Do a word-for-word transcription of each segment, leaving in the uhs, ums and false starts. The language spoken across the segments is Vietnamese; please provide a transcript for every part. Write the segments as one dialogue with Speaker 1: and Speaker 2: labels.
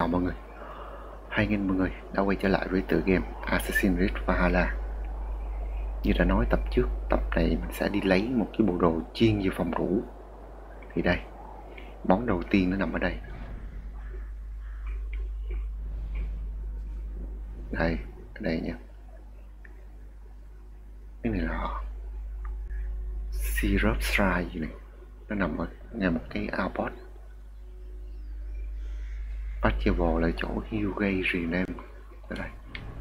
Speaker 1: Chào mọi người, hai anh mọi người đã quay trở lại với tựa game Assassin's Creed Valhalla. Như đã nói tập trước, tập này mình sẽ đi lấy một cái bộ đồ chuyên về phòng thủ. Thì đây, món đầu tiên nó nằm ở đây. Đây, ở đây nha. Cái này là Syrup Strike gì này. Nó nằm ở ngay một cái outpost. Bắt chơi vò lại chỗ Hugay Rename. Ở đây,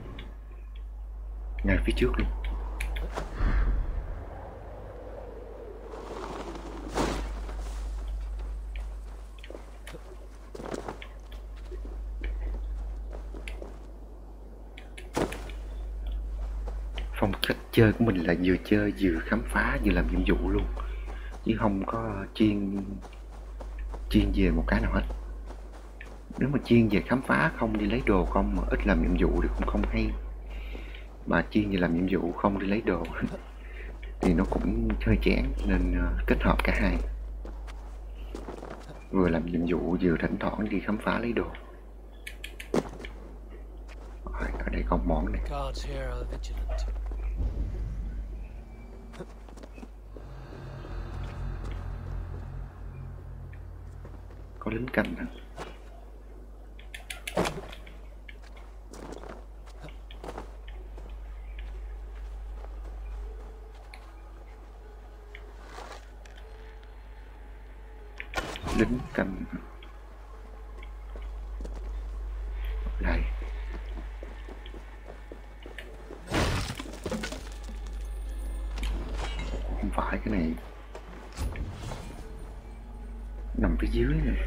Speaker 1: ngay phía trước luôn. Phong cách chơi của mình là vừa chơi vừa khám phá vừa làm nhiệm vụ luôn, chứ không có chuyên chuyên về một cái nào hết. Nếu mà chuyên về khám phá không đi lấy đồ không mà ít làm nhiệm vụ thì cũng không hay, mà chuyên về làm nhiệm vụ không đi lấy đồ thì nó cũng hơi chán, nên uh, kết hợp cả hai, vừa làm nhiệm vụ vừa thỉnh thoảng đi khám phá lấy đồ. Rồi, ở đây có món này. Có lính canh hả? Lính canh đây. Không phải, cái này nằm phía dưới này.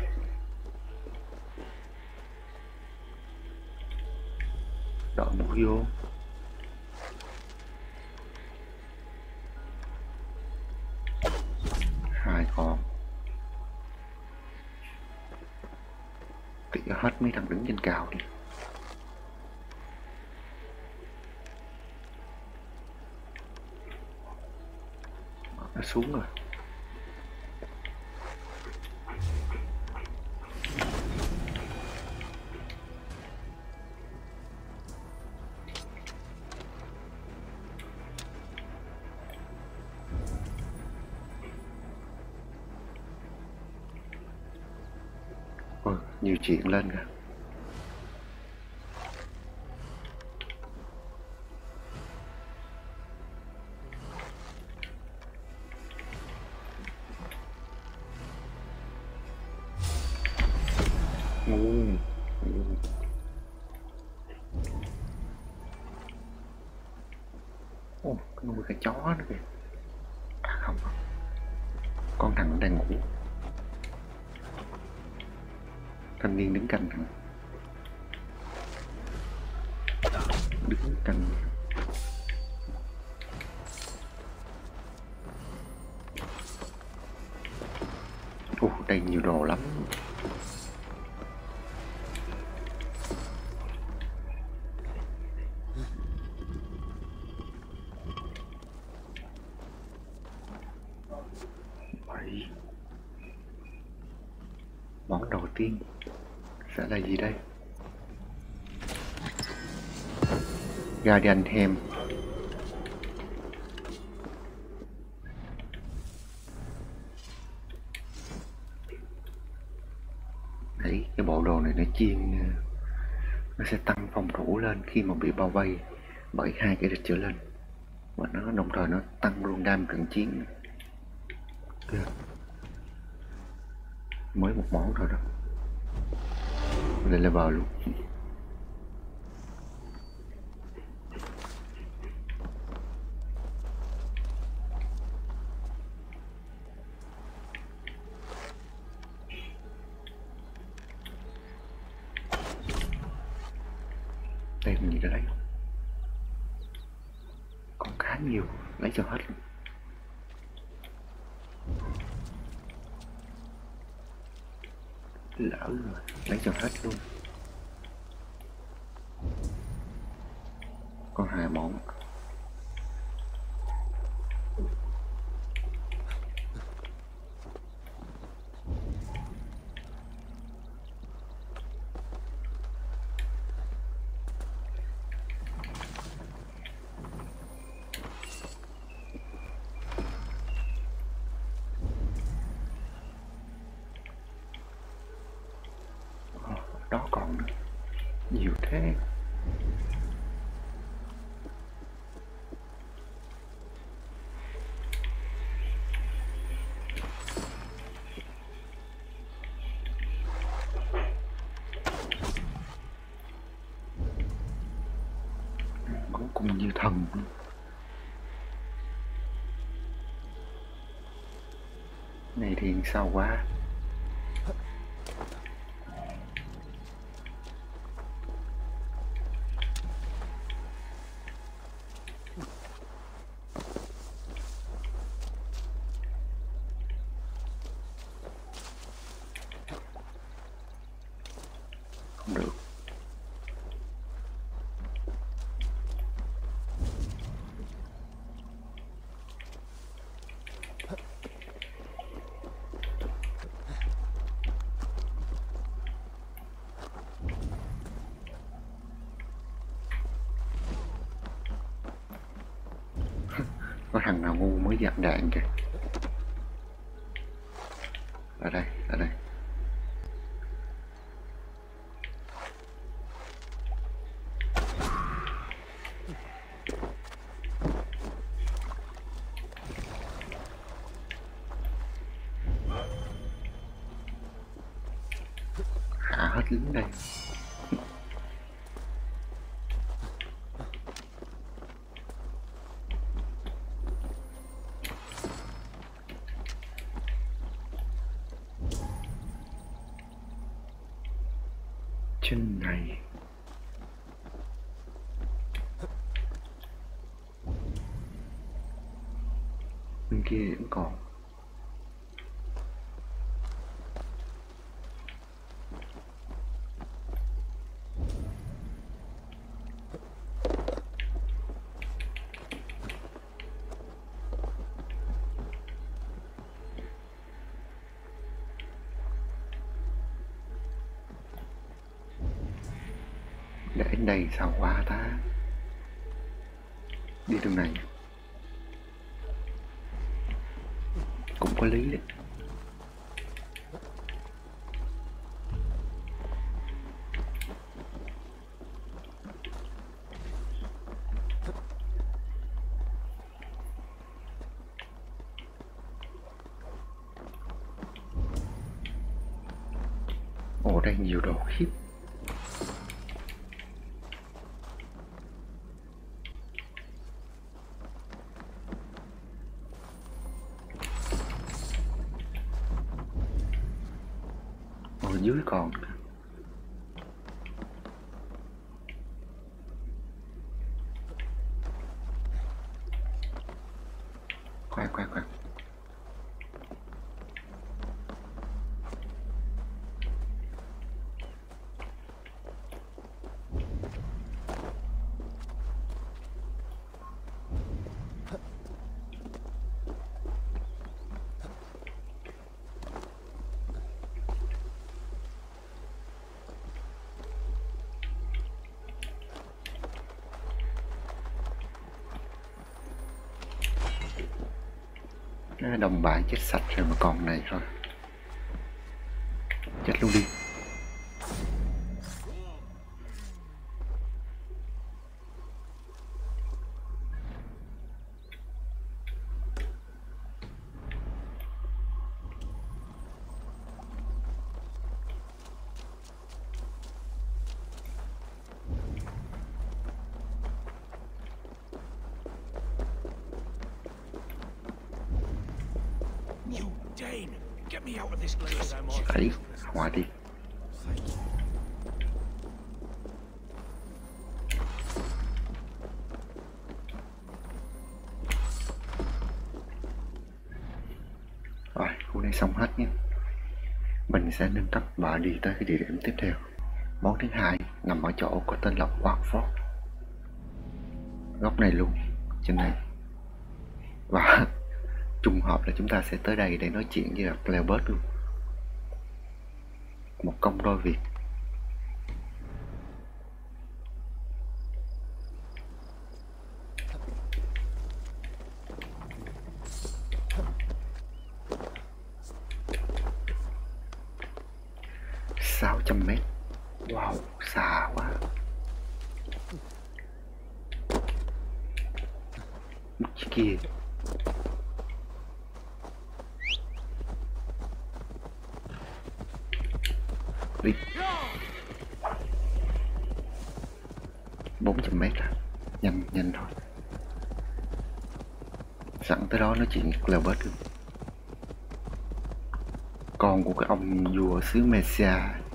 Speaker 1: Đội mũ vô. Hai con. Tỉa hết mấy thằng đứng trên cao đi. Nó xuống rồi. Ôi, nhiều chuyện lên kìa. Ngu. Ồ, có nuôi cái chó nữa kìa. À không, con thằng đang ngủ. Thanh niên đứng canh hả? Đứng canh. Ồ, đây nhiều đồ lắm. Bảy. Món đầu tiên sẽ là gì đây? Guardian Hem. Đấy, cái bộ đồ này nó chuyên, nó sẽ tăng phòng thủ lên khi mà bị bao vây bởi hai cái địch trở lên, và nó đồng thời nó tăng luôn đam cận chiến. Okay. Mới một món thôi đó, lên level luôn. Đây mình nhìn ra đây còn khá nhiều, lấy cho hết luôn. Lỡ rồi, lấy cho hết luôn. Có hai món. Đó còn nữa. Nhiều thế. Bắn cung như thần. Này thì sao quá. Không được. Có thằng nào ngu mới dạt đạn kìa. Ở đây, ở đây. Hạ hết lính đây. Trên này bên kia vẫn còn. Để đến đây sao qua ta. Đi đường này cũng có lý đấy. Ồ, đây nhiều đồ khiếp. Ở dưới còn. Khoan khoan khoan. Đồng bãi chết sạch rồi mà còn này thôi. Chết luôn đi. Ấy, hòa đi. Rồi, khu này xong hết nhé. Mình sẽ nâng cấp và đi tới cái địa điểm tiếp theo. Món thứ hai nằm ở chỗ có tên là Warford. Góc này luôn, trên này. Và trùng hợp là chúng ta sẽ tới đây để nói chuyện với Playbird luôn. Một công đôi việc. Sáu trăm mét. Wow, xa quá. Chiếc kia. Đi. bốn trăm mét à. Nhanh, nhanh thôi. Sẵn tới đó nói chuyện leo bớt được. Con của cái ông vua xứ Mesia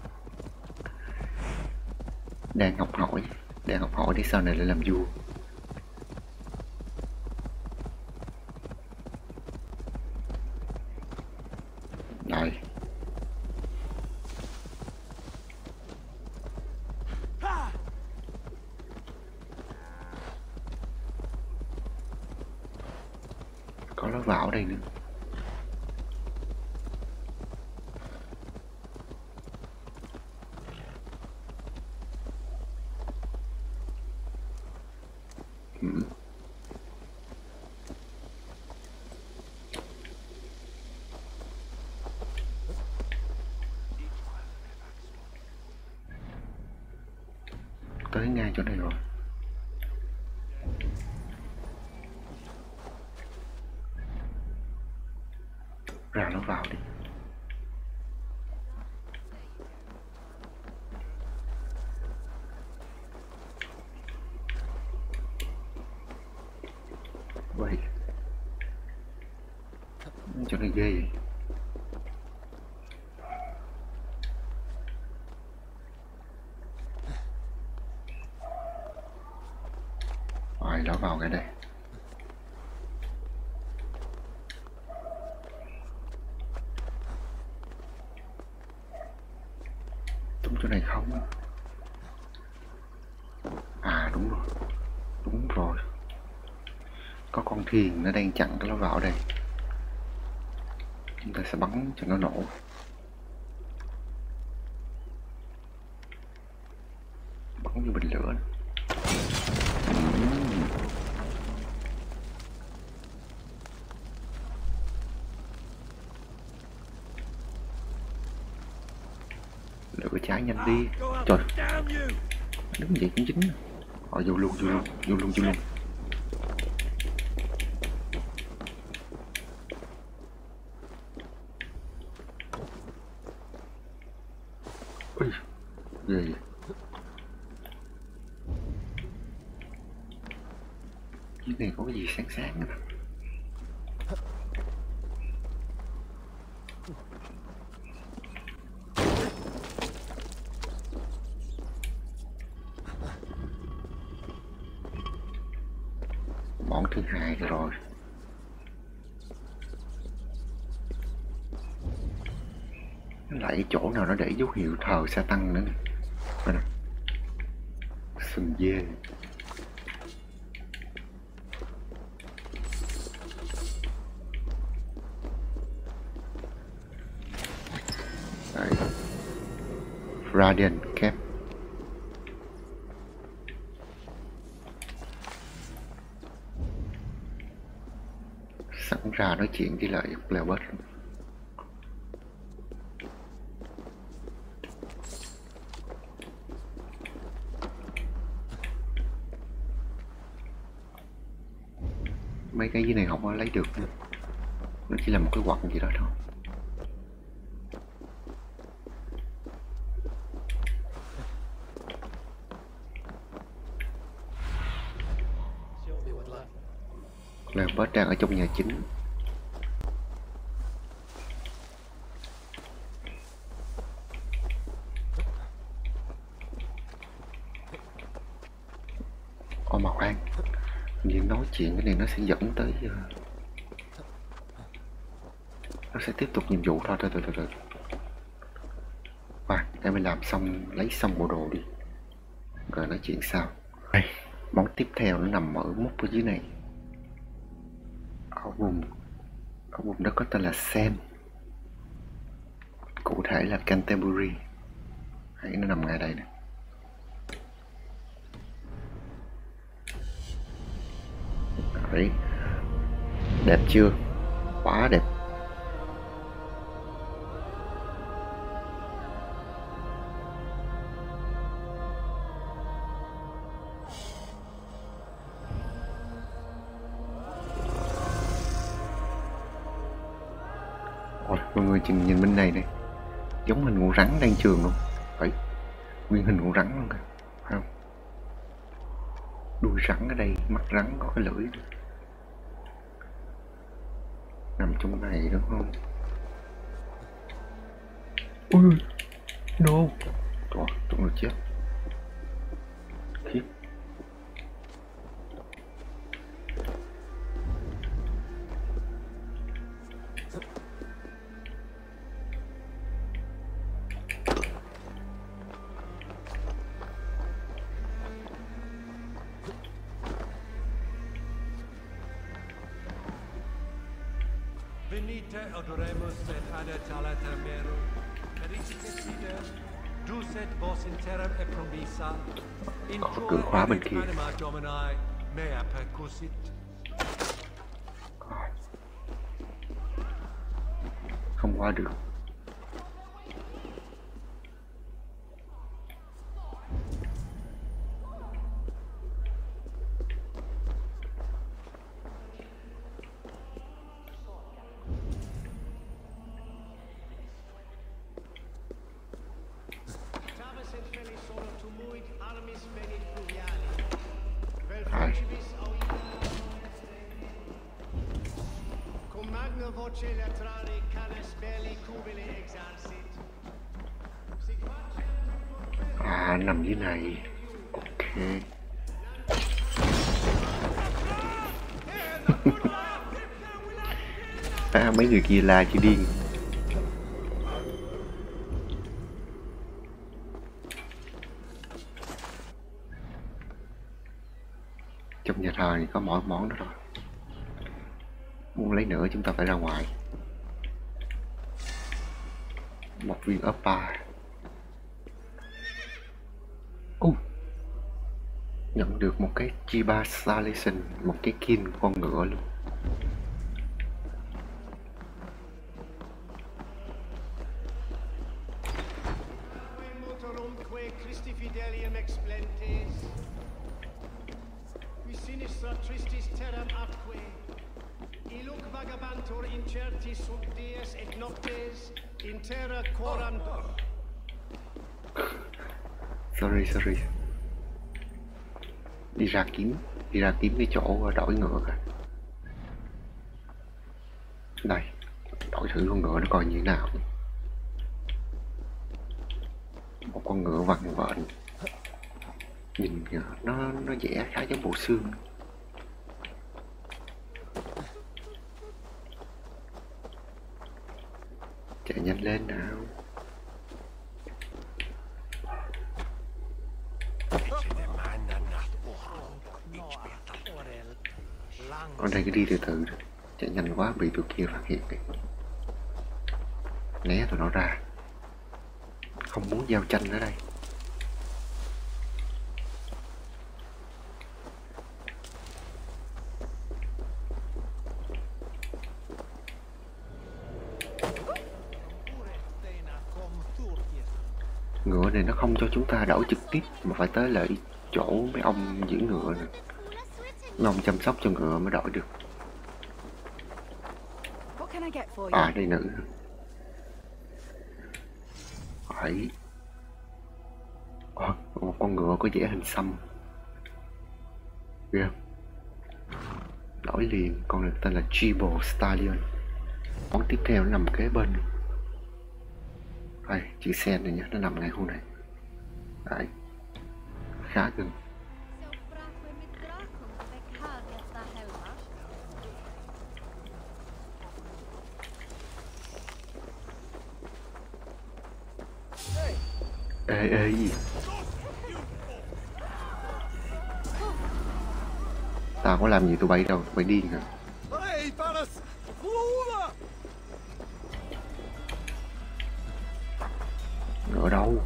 Speaker 1: đang học hỏi, đang học hỏi để sau này lại làm vua. Rồi. Có lối vào ở đây nữa. Ừ. Tới ngay chỗ này rồi. Ra nó vào đi. Vậy chỗ này ghê vậy. Rồi nó vào cái đây. Đúng chỗ này không? À đúng rồi. Đúng rồi. Có con thuyền nó đang chặn cái lối vào đây. Chúng ta sẽ bắn cho nó nổ. Bắn như bình lửa. Uhm. Lửa cháy nhanh đi. Trời, đứng vậy cũng chính. Họ vô luôn, vô luôn, vô luôn, vô luôn. Ui, ghê vậy. Cái này có cái gì sáng sáng nữa. Món thứ hai rồi. Lại chỗ nào nó để dấu hiệu thờ sa tăng nữa nè. Đây nè. Sừng dê. Đấy. Radiant Cap. Sẵn ra nói chuyện với lại Cleobus. Mấy cái dưới này không có lấy được nữa. Nó chỉ là một cái quặng gì đó thôi. Cleobus đang ở trong nhà chính. Ồ mà khoan, nhưng nói chuyện cái này nó sẽ dẫn tới uh, nó sẽ tiếp tục nhiệm vụ thôi. Thôi thôi thôi thôi. Khoan, để mình làm xong, lấy xong bộ đồ đi rồi nói chuyện sau. Đây, món tiếp theo nó nằm ở mút ở dưới này. Ở vùng Ở vùng đó có tên là Sen, cụ thể là Canterbury. Hãy nó nằm ngay đây nè. Đấy. Đẹp chưa? Quá đẹp. Mọi người chừng nhìn bên này này, giống hình con rắn đang trường luôn. Phải, nguyên hình con rắn luôn kìa, phải không? Đuôi rắn ở đây, mắt rắn có cái lưỡi nằm trong này đúng không? Ui, no. Trời, tôi nó chết. Khiếp.
Speaker 2: Venite odoremus et ad talata mero, pericite side, ducet vos in terram e promissa, in
Speaker 1: Có cửa khóa bên kia.
Speaker 2: anima domini mea percussit.
Speaker 1: Không qua được. Ai. À, nằm dưới này. Ok. À, mấy người kia la chứ điên. Trong nhà thờ thì có mỗi món đó thôi. Muốn lấy nữa chúng ta phải ra ngoài. Một viên ớt ba. uh, Nhận được một cái Chiba Stallion, một cái kin con ngựa luôn. Sorry, sorry. Đi ra kiếm, đi ra kiếm cái chỗ đổi ngựa kìa. Đây, đổi thử con ngựa nó coi như thế nào. Một con ngựa vằn vện, nhìn kìa, nó nó vẽ khá giống bộ xương. Chạy nhanh lên nào. Ở đây cứ đi từ từ, chạy nhanh quá bị tụi kia phát hiện. Né tụi nó ra, không muốn giao tranh ở đây. Ngựa này nó không cho chúng ta đổi trực tiếp mà phải tới lại chỗ mấy ông giữ ngựa nè. Mấy ông chăm sóc cho ngựa mới đổi được. À, đây nữ. Phải. À, một con ngựa có vẽ hình xăm. Ghê không? Đổi liền. Con này tên là Chiba Stallion. Món tiếp theo nó nằm kế bên. Đây, chữ sen này nhé, nó nằm ngay khu này. Đấy, khá gần. Ê, ê gì? Tao có làm gì tụi bay đâu, tụi bay điên hả? Ở đâu?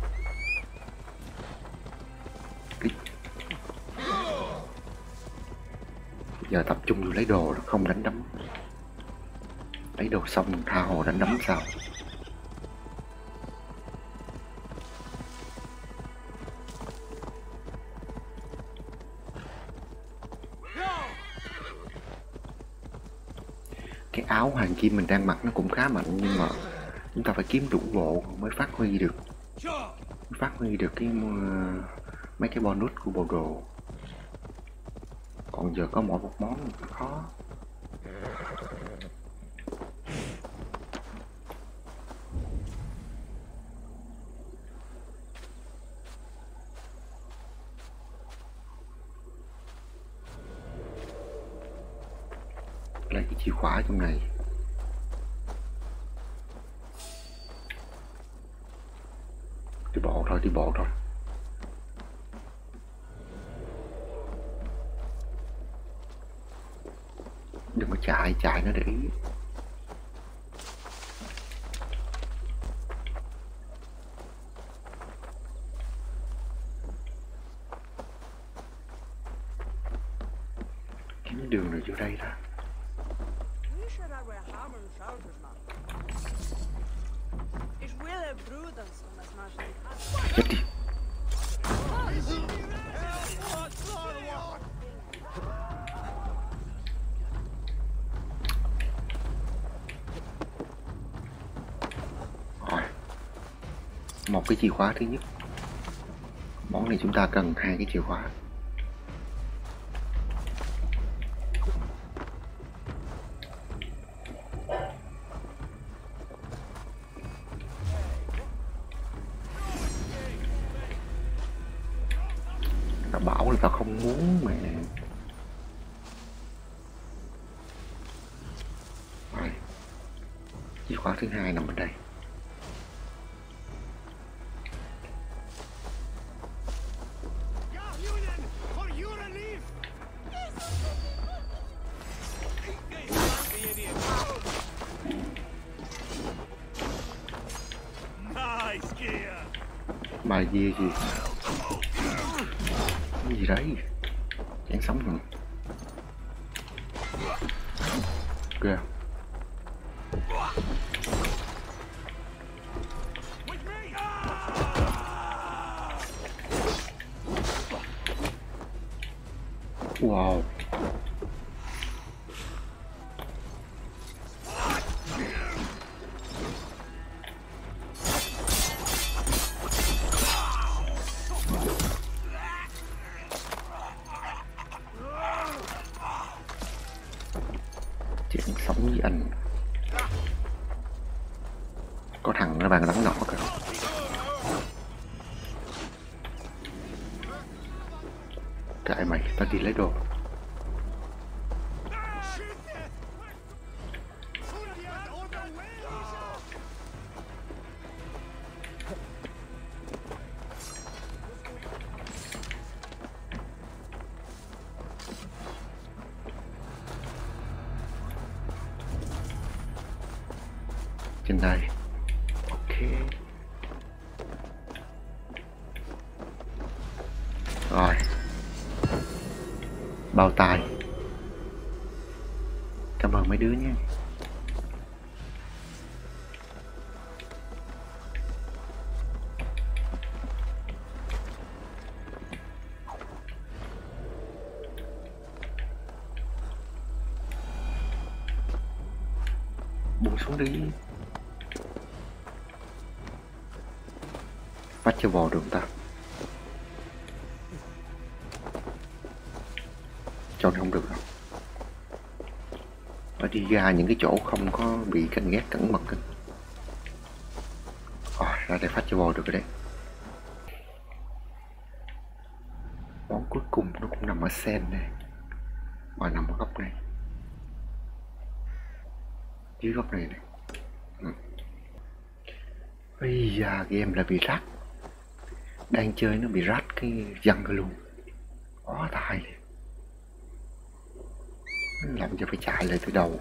Speaker 1: Cái... Giờ tập trung vô lấy đồ, không đánh đấm. Lấy đồ xong tha hồ đánh đấm sao? Cái áo hoàng kim mình đang mặc nó cũng khá mạnh, nhưng mà Chúng ta phải kiếm đủ bộ mới phát huy được mới phát huy được cái uh, mấy cái bonus của bộ đồ. Còn giờ có mỗi một món khó. Lấy cái chìa khóa trong này. Đi bộ thôi, đi bộ thôi. Đừng có chạy, chạy nó để ý. Kiếm đường rồi vô đây ra. Chết đi. Rồi. Một cái chìa khóa thứ nhất. Món này chúng ta cần hai cái chìa khóa. Tao bảo là tao không muốn mà. Rồi. Chìa khóa thứ hai nằm ở đây. Bài gì gì? Cái gì đấy? Chán sống rồi. Kìa. Wow. Chuyện sống với anh. Có thằng nó bàn bắn nỏ kìa. Kệ mày, tao đi lấy đồ. Trên đây. Ok. Rồi. Bao tay. Cảm ơn mấy đứa nhé. Buông xuống đi. Bắt cho bò được ta. Cho nó không được đâu. Phải đi ra những cái chỗ không có bị canh gác cẩn mật. Rồi, ra đây phát cho bò được rồi đấy. Món cuối cùng nó cũng nằm ở sen này. Và nằm ở góc này. Dưới góc này này. Ừ. Bây giờ game là bị rách. Đang chơi nó bị rách cái dân luôn. Quá tài liền. Làm cho phải chạy lại từ đầu.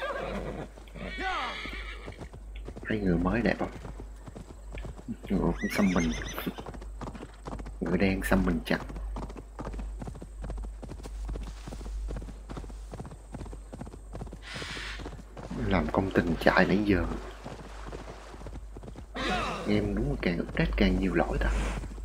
Speaker 1: Thấy người mới đẹp không? Ngựa cũng xăm mình. Ngựa đen xăm mình chặt. Làm công tình chạy nãy giờ. Em đúng càng update càng nhiều lỗi ta.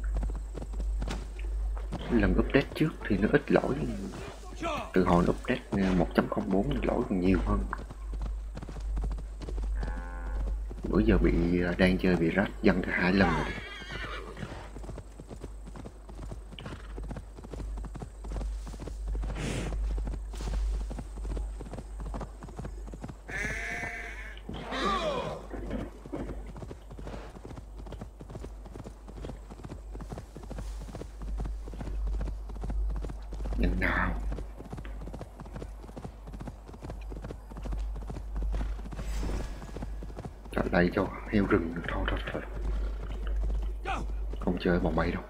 Speaker 1: Lần update trước thì nó ít lỗi. Từ hồi nó update một chấm không bốn lỗi còn nhiều hơn. Bữa giờ bị đang chơi bị rách dân cả hai lần rồi đi. Nhân nào trả lại cho heo rừng được thôi thôi thôi, không chơi bọn mày đâu.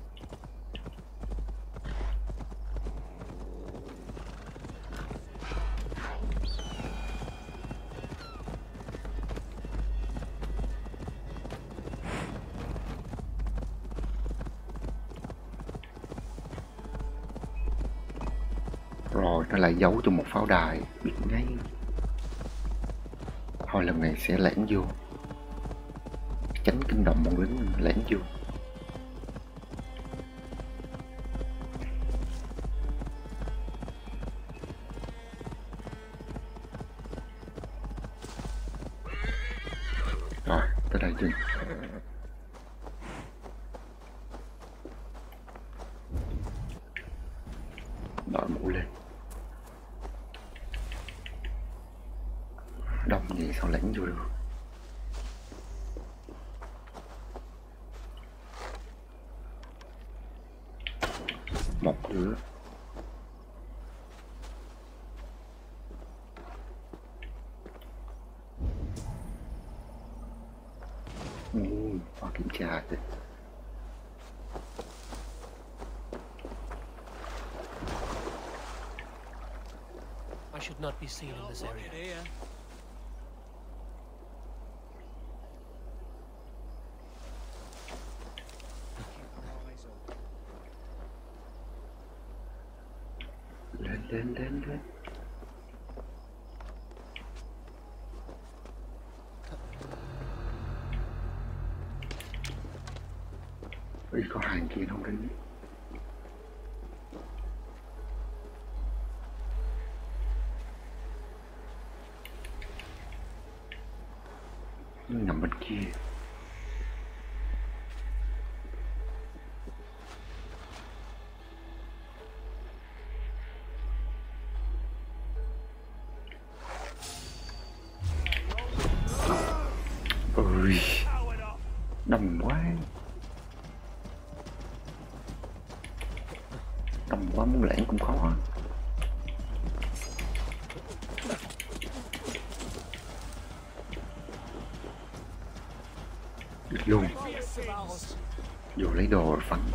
Speaker 1: Rồi nó lại giấu trong một pháo đài, biết ngay. Thôi lần này sẽ lẻn vô, tránh kinh động bọn lính, lẻn vô. Rồi tới đây dừng. Đội mũ lên. Đông vậy sao lẻn vô được. Một đứa. Ui, qua kiểm tra rồi.
Speaker 3: I should not be seen in this area.
Speaker 1: Lên lên lên lên. Ui, có hàng kia không đấy. Nó nằm bên kia. Ui, đông quá. Đông quá muốn lẻn cũng khó. Được luôn. Vô lấy đồ rồi phấn.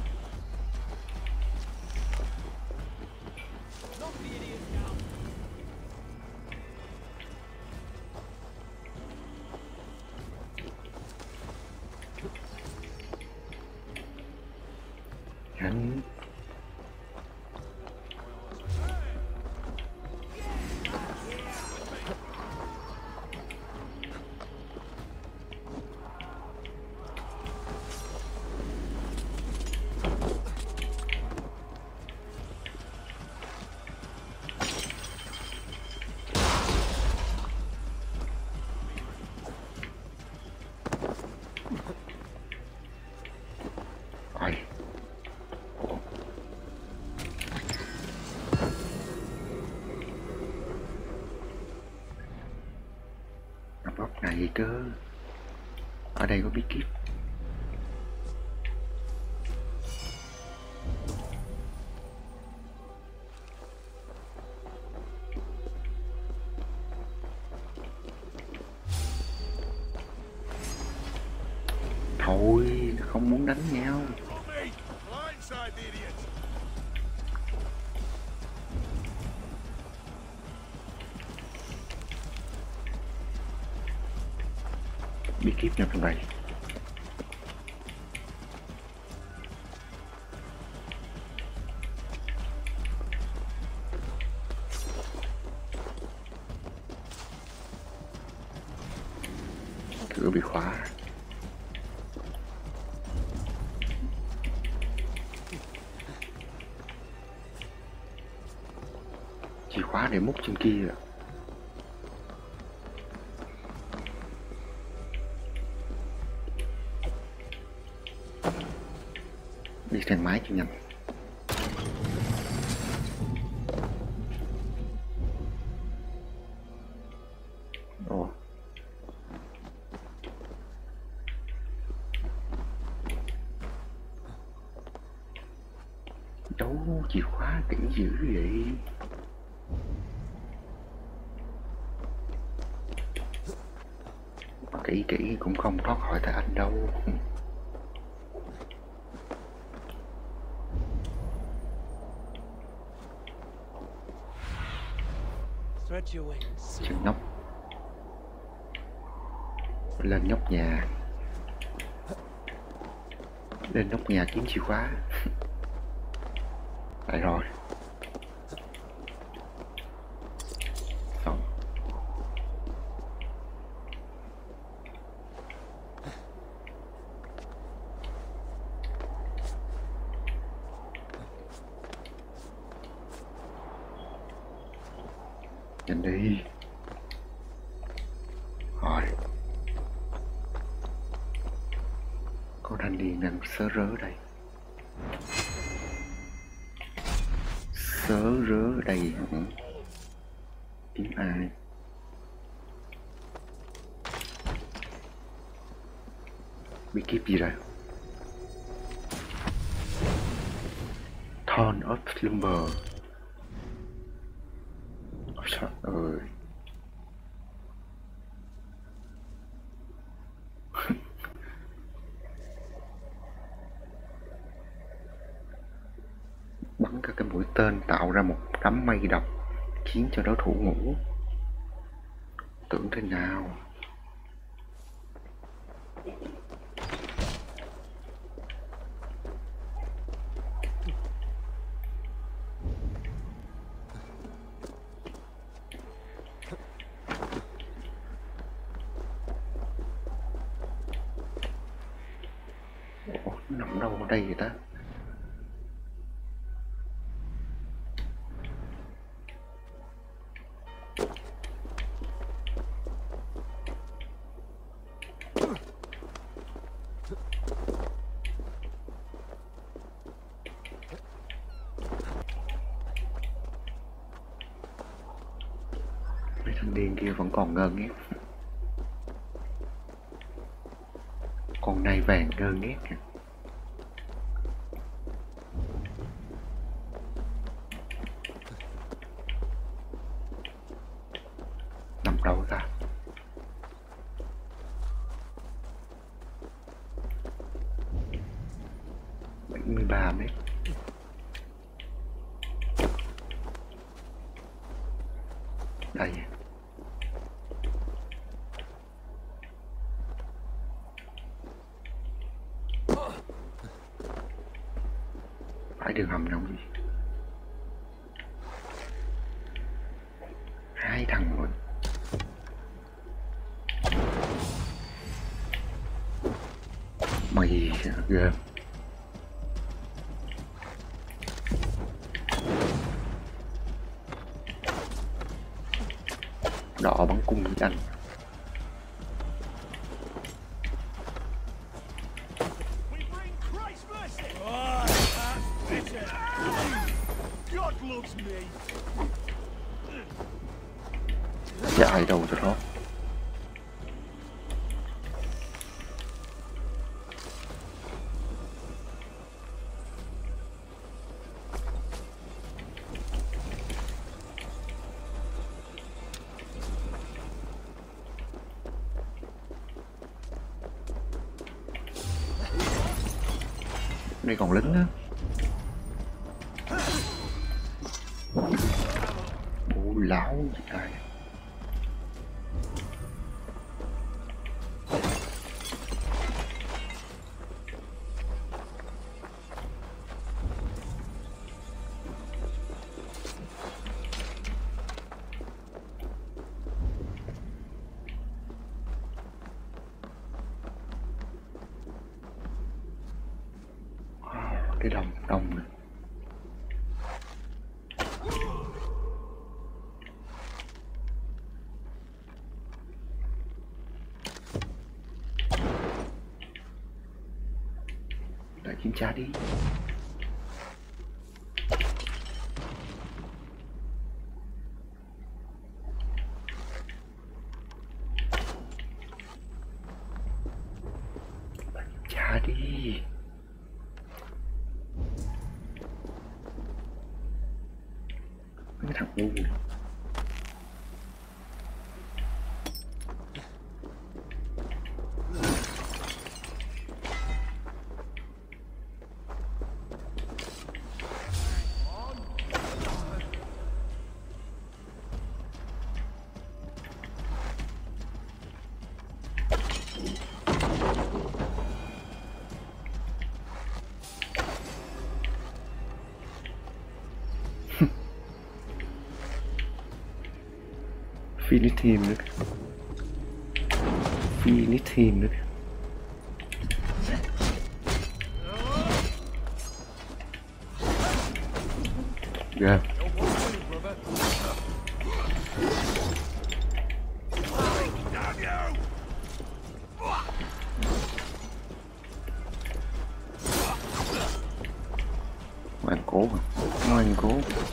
Speaker 1: Hắn ai nắp bóc này cơ. Ở đây có bí kíp. Thôi không muốn đánh nhau. Bí kíp nằm trong đây. Cửa bị khóa. Chìa khóa để múc trên kia. thang máy chứ nhầm. Ồ. Đấu chìa khóa kỹ dữ vậy. Kỹ kỹ cũng không thoát khỏi tay anh đâu.
Speaker 3: Stretch your wings.
Speaker 1: Chân nóc. Lên nóc nhà. Lên nóc nhà kiếm chìa khóa. Lại rồi. Xong. Nhanh đi. Rồi. Có thanh niên đang sớ rớ đây. Sớ rớ đây hả? Kiếm ai? Bí kíp gì đây? Thorn of Slumber. Ôi trời ơi. Bắn các cái mũi tên tạo ra một đám mây độc khiến cho đối thủ ngủ. Tưởng thế nào? Ủa, nó nằm đâu ở đây vậy ta? Mấy thanh niên kia vẫn còn ngơ ngác. Con nai vàng ngơ ngác kìa. Nằm đâu ta? bảy mươi ba mét. Đây. Phải đường hầm nào gì? Hai thằng rồi. Mày ghê. Đỏ bắn cung với anh. Chạy đâu cho nó. Đây còn lính á. Bố lão gì đây. Cái đồng đồng này. Lại kiểm tra đi. cái thằng ngu này. Finish him nữa. Finish him nữa. Yeah. Ngoan cố mà. Ngoan cố.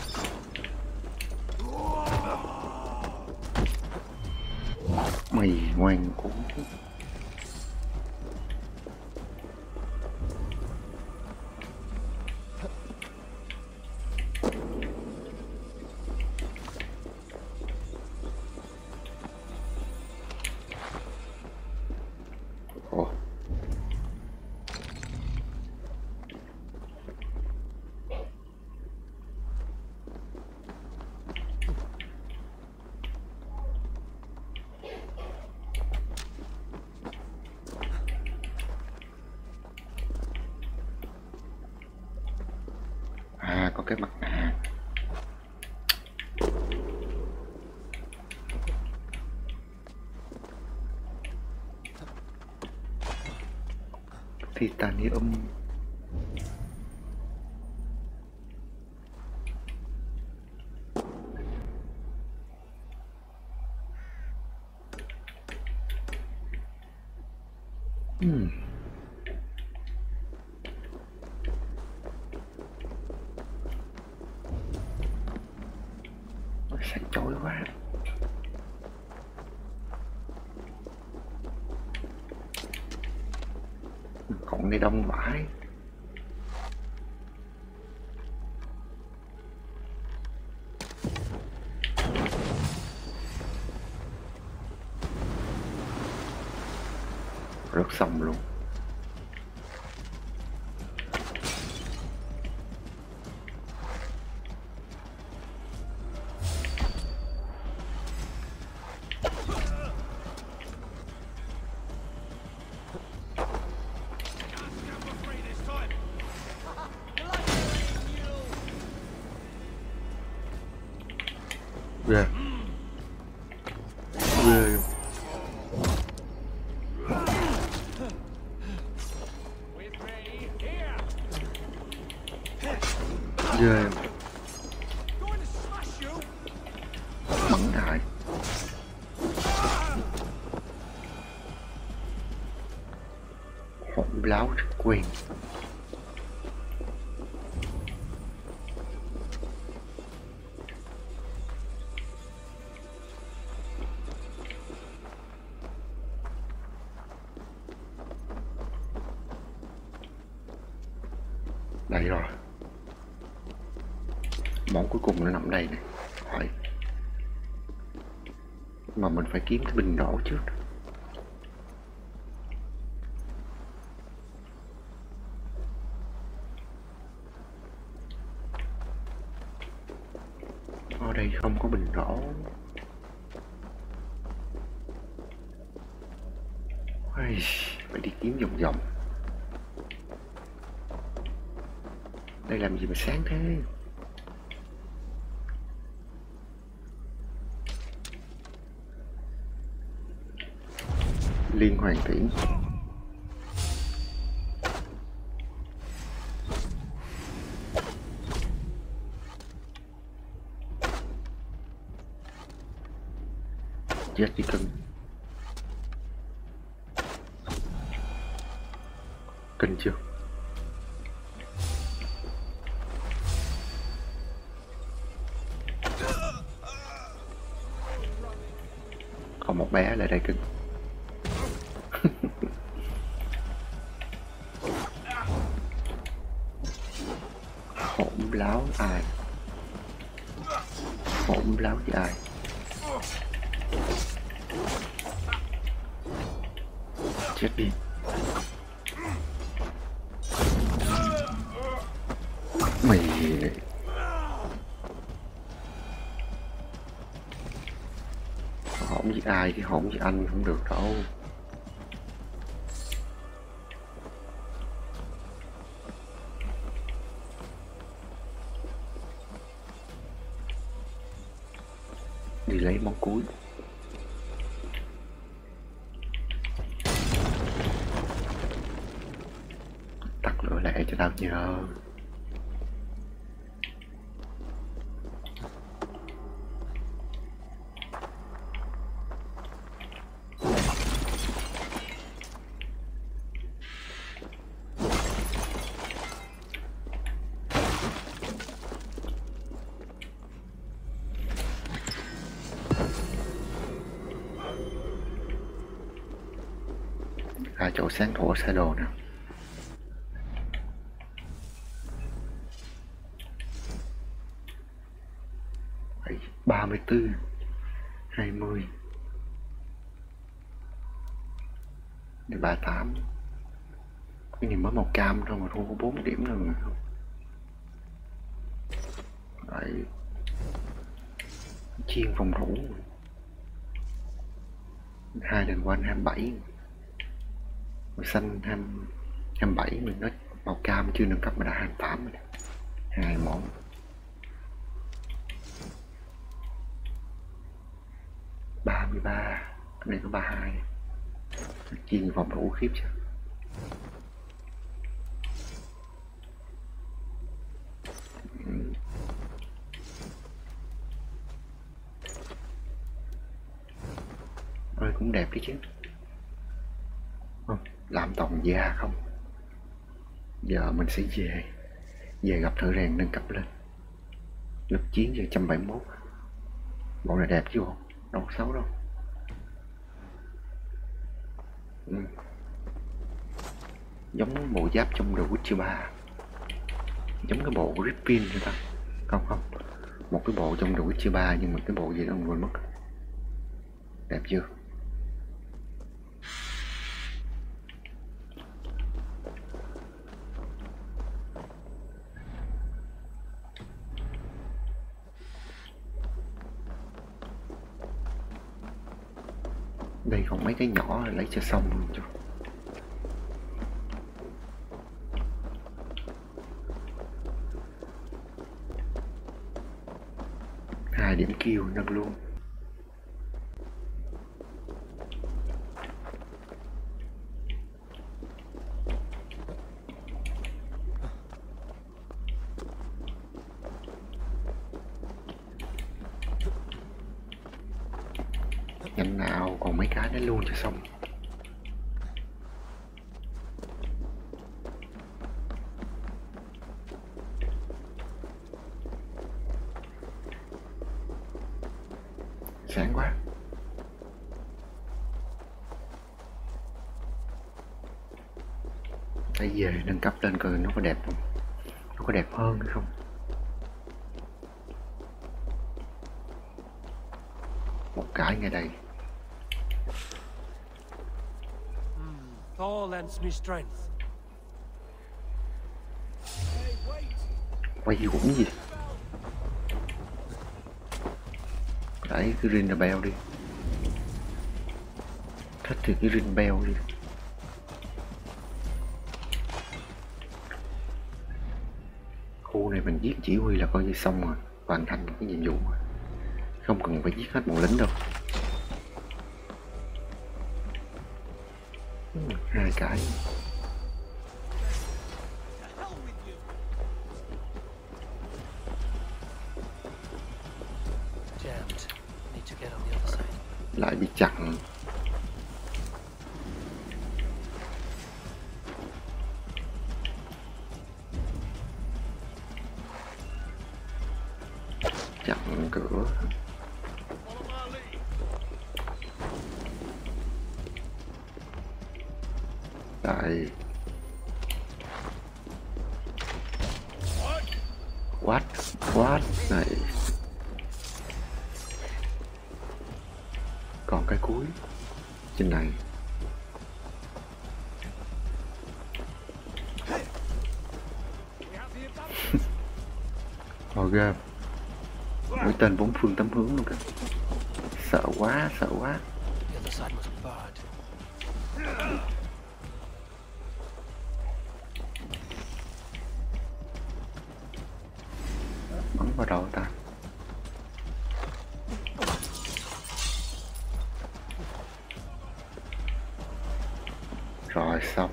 Speaker 1: Mày ngoan cố. Ồ. À, có cái mặt nạ. Titanium. Hmm. Sạch chói quá. Còn này đông vãi. Rất xong luôn. Yeah. Yeah. Yeah. Bắn lại. Hỗn láo rất quen. Đây rồi. Món cuối cùng nó nằm đây này. Hỏi. Mà mình phải kiếm cái bình đỏ trước. Ở đây không có bình đỏ. Ây, phải đi kiếm vòng vòng. Đây làm gì mà sáng thế? Liên hoàn tiễn. Chết đi cưng. Kinh chưa? Còn một bé lại đây cưng. Hỗn láo ai. Hỗn láo dài. Chết đi. Mày hỗn với ai thì hỗn với anh không được đâu. Đi lấy món cuối. Tắt lửa lẹ cho tao nhờ. Ra chỗ sáng thổ xe đồ nào. ba mươi tư, hai mươi, để ba mươi tám. Cái này mới màu cam thôi mà không có bốn điểm nữa mà không. Đấy. Chiên phòng thủ. Hai đền quanh hai mươi bảy. Màu xanh hai mươi bảy, mình nói màu cam chưa nâng cấp mà đã hai mươi tám rồi. Hai món. ba mươi ba, cái này có ba mươi hai. Chiên phòng thủ khiếp chứ. Ơi cũng đẹp đấy chứ. Không, làm tổng gia không. Giờ mình sẽ về. Về gặp thợ rèn nâng cấp lên. Lực chiến giờ một trăm bảy mươi mốt. Bộ này đẹp chứ bộ. Đâu có xấu đâu. Ừ. Giống bộ giáp trong The Witcher ba. Giống cái bộ Rippin vậy ta. Không không. Một cái bộ trong The Witcher ba nhưng mà cái bộ gì đó quên mất. Đẹp chưa? Đây còn mấy cái nhỏ lấy cho xong luôn cho. Hai điểm kill nâng luôn. Nhanh nào, còn mấy cái đấy luôn cho xong. Sáng quá. Bây giờ nâng cấp lên coi nó có đẹp không. Nó có đẹp hơn hay không. Một cái ngay đây.
Speaker 3: Thor lends me strength.
Speaker 1: Quay cũng gì. Đấy cái ring là beo đi. Thích thì cái ring beo đi. Khu này mình giết chỉ huy là coi như xong rồi. Hoàn thành cái nhiệm vụ rồi. Không cần phải giết hết bọn lính đâu. Hai cái. Lại bị chặn. Chặn cửa. Tại what what này cái cuối trên này. Hồi ghê, mũi tên bốn phương tám hướng luôn kìa. Sợ quá, sợ quá.
Speaker 3: The other side must be barred.
Speaker 1: Bắn vào đầu ta. Rồi xong.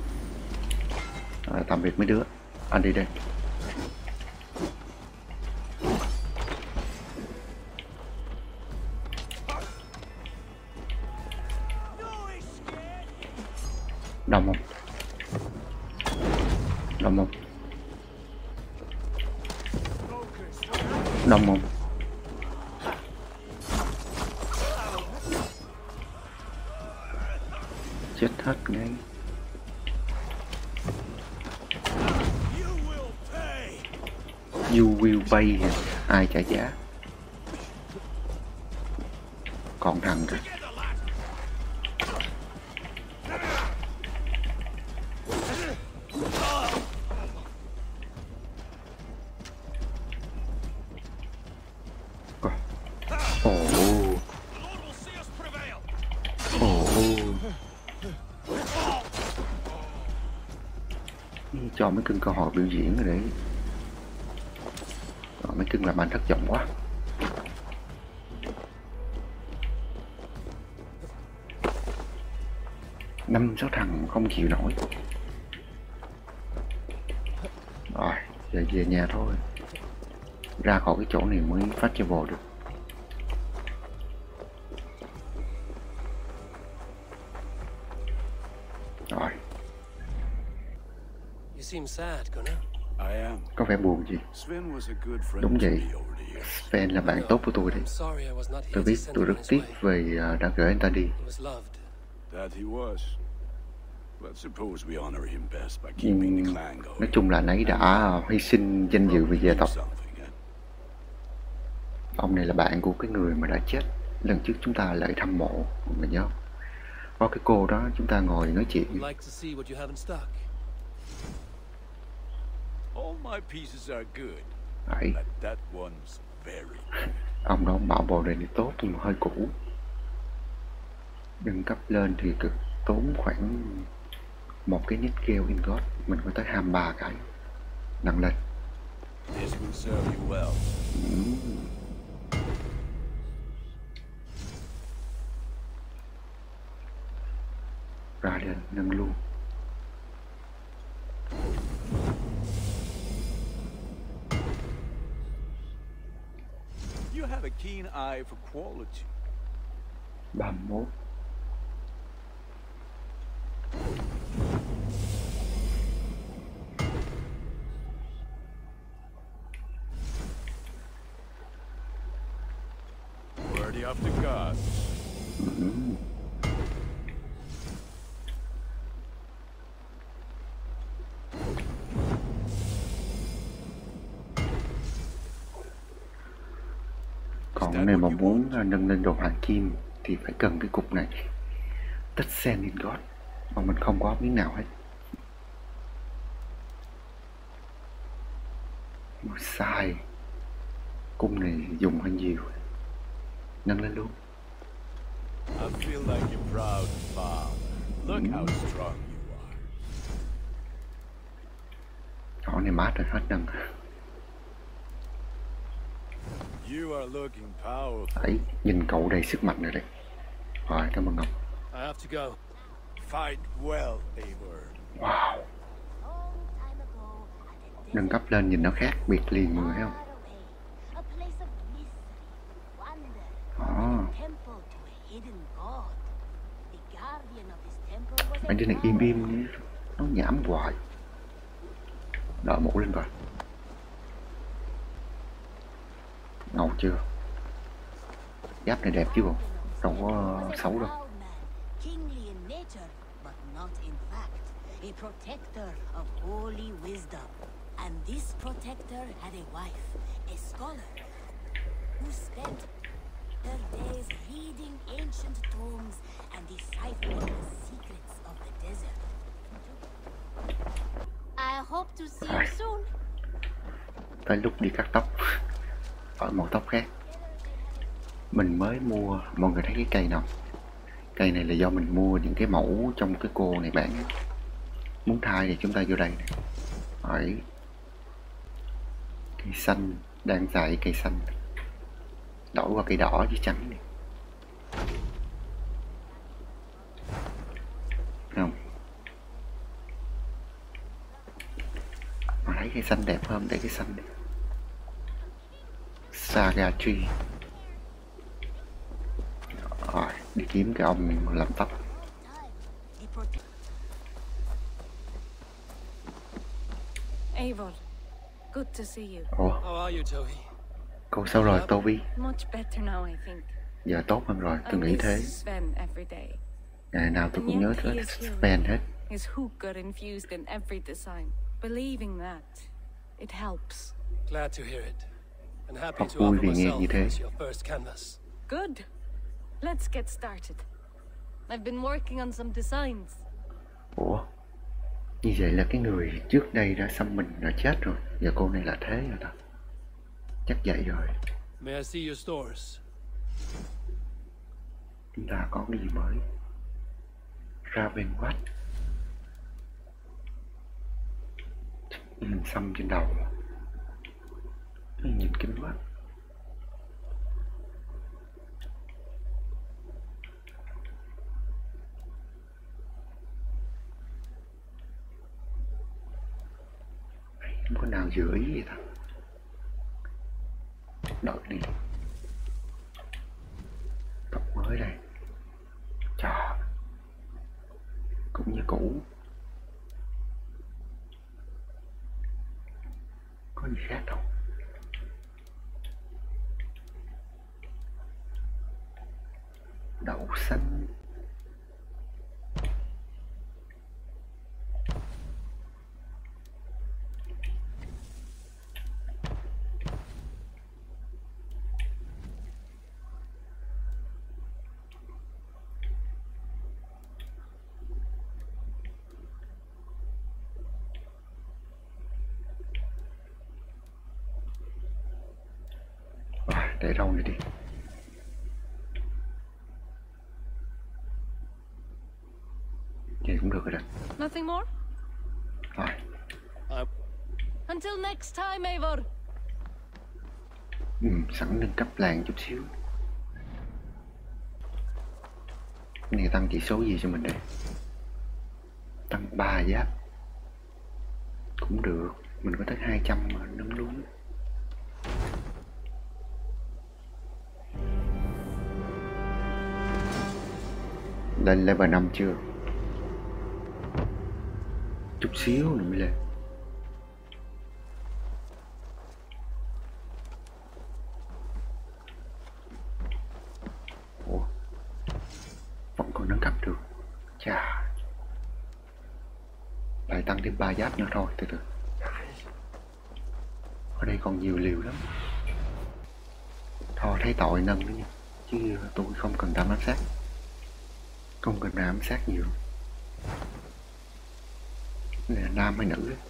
Speaker 1: À, tạm biệt mấy đứa. Anh đi đây. Đông không? Đông không? Đông không? Chết hết ngay. You will pay. Ai trả giá? Còn thằng kìa. Ồ. Ồ. Cho mấy cưng cơ hội biểu diễn rồi đấy. Rồi, mấy cưng làm anh thất vọng quá. Năm sáu thằng không chịu nổi. Rồi, giờ về nhà thôi. Ra khỏi cái chỗ này mới phát cho bồ được. Rồi.
Speaker 3: You seem sad, Gunnar.
Speaker 4: I am.
Speaker 1: Có vẻ buồn gì?
Speaker 4: Sven was a good friend
Speaker 1: Đúng
Speaker 4: to
Speaker 1: vậy.
Speaker 4: me over the years.
Speaker 1: Sven là bạn tốt của tôi đấy.
Speaker 3: I'm sorry I was not here
Speaker 1: Tôi
Speaker 3: to
Speaker 1: biết
Speaker 3: send
Speaker 1: tôi
Speaker 3: him
Speaker 1: rất
Speaker 3: on his
Speaker 1: tiếc
Speaker 3: way.
Speaker 1: vì uh, đã gửi anh ta đi.
Speaker 3: He was loved.
Speaker 4: That he was. But suppose we honor him best by keeping the
Speaker 1: Ừm,
Speaker 4: clan going.
Speaker 1: nói chung là anh ấy đã hy sinh danh dự vì gia tộc.
Speaker 4: Something, eh?
Speaker 1: Ông này là bạn của cái người mà đã chết lần trước chúng ta lại thăm mộ, mọi người nhớ không? Có cái cô đó chúng ta ngồi nói chuyện.
Speaker 3: Would like to see what you have in stock.
Speaker 4: All my pieces are good,
Speaker 1: Đấy,
Speaker 4: but that one's very good.
Speaker 1: ông đó ông bảo bộ này thì tốt nhưng mà hơi cũ. Nâng cấp lên thì cực tốn khoảng một cái nít keo ingot, mình có tới hai mươi ba cái. Nặng lên.
Speaker 4: This will serve you well.
Speaker 1: Ừm. Ra lên, nâng luôn.
Speaker 4: You have a keen eye for quality.
Speaker 1: ba mươi mốt.
Speaker 4: Worthy of the gods.
Speaker 1: Ừm. Còn nếu mà muốn nâng lên đồ hoàng kim thì phải cần cái cục này, Tất Sen Ingot, mà mình không có miếng nào hết. Sai, cung này dùng hơi nhiều. Nâng lên luôn.
Speaker 4: I feel like a proud father. Look how strong you are.
Speaker 1: Chỗ này mát rồi, hết nâng.
Speaker 4: You are looking powerful.
Speaker 1: Đấy, nhìn cậu đầy sức mạnh rồi đấy. Rồi, cảm ơn ông.
Speaker 3: I have to go.
Speaker 4: Fight well, Eivor.
Speaker 1: Wow. Nâng cấp lên nhìn nó khác biệt liền người thấy không? Đó. Mấy đứa này im im, nó nhảm hoài. Đợi mũ lên coi. Ngầu chưa? Giáp này đẹp chứ bộ, đâu có xấu đâu.
Speaker 5: A protector of holy wisdom. And this protector had a wife, a scholar, who spent their days reading ancient tomes and deciphering the secrets of the desert. I hope to see you soon.
Speaker 1: Tới lúc đi cắt tóc ở một tóc khác. Mình mới mua, mọi người thấy cái cây nào? Cây này là do mình mua những cái mẫu trong cái cô này bán. Muốn thai thì chúng ta vô đây này. Đấy. Cây xanh, đang xài cây xanh. Đổi qua cây đỏ với trắng này. Không? Mà thấy cây xanh đẹp hơn, để cây xanh này. Saga tree. Rồi, đi kiếm cái ông làm tóc.
Speaker 6: Eivor, good to see you.
Speaker 1: Ủa,
Speaker 3: How are you, Toby?
Speaker 1: cô sao rồi Toby?
Speaker 6: Much better now, I think.
Speaker 1: Giờ tốt hơn rồi,
Speaker 6: I
Speaker 1: tôi nghĩ thế.
Speaker 6: miss Sven every day.
Speaker 1: Ngày nào tôi cũng nhớ tới Sven hết.
Speaker 6: His hook got infused in every design. Believing that, it helps.
Speaker 3: Glad to hear it. And happy
Speaker 1: Học
Speaker 3: to
Speaker 1: vui
Speaker 3: offer
Speaker 1: vì nghe
Speaker 3: myself
Speaker 1: như thế.
Speaker 3: as your first canvas.
Speaker 6: Good. Let's get started. I've been working on some designs.
Speaker 1: Ủa, như vậy là cái người trước đây đã xăm mình đã chết rồi. Giờ cô này là thế rồi đó. Chắc vậy rồi.
Speaker 3: May I see your stores?
Speaker 1: Chúng ta có cái gì mới? Ravenwatt. Mình xăm trên đầu. Nhìn kinh quá. Không có nào giữ ý gì đâu. Đợi đi. Tóc mới đây. Trời. Cũng như cũ. Có gì khác đâu. Đậu xanh. Để rau này đi. Vậy cũng được rồi đó.
Speaker 6: Nothing more?
Speaker 1: Rồi.
Speaker 3: Uh,
Speaker 6: Until next time, Eivor.
Speaker 1: Ừ, sẵn nâng cấp làng chút xíu. Cái này tăng chỉ số gì cho mình đây? Tăng ba giáp. Cũng được. Mình có tới hai trăm mà nâng đúng. Lên level năm chưa? Chút xíu nữa mới lên. Ủa, vẫn còn nâng cấp được. Chà, lại tăng thêm ba giáp nữa thôi. Từ từ. Ở đây còn nhiều liều lắm. Thôi thấy tội nâng nữa nha. Chứ tôi không cần đam ám sát. Không cần ám sát nhiều. Này là nam hay nữ đấy?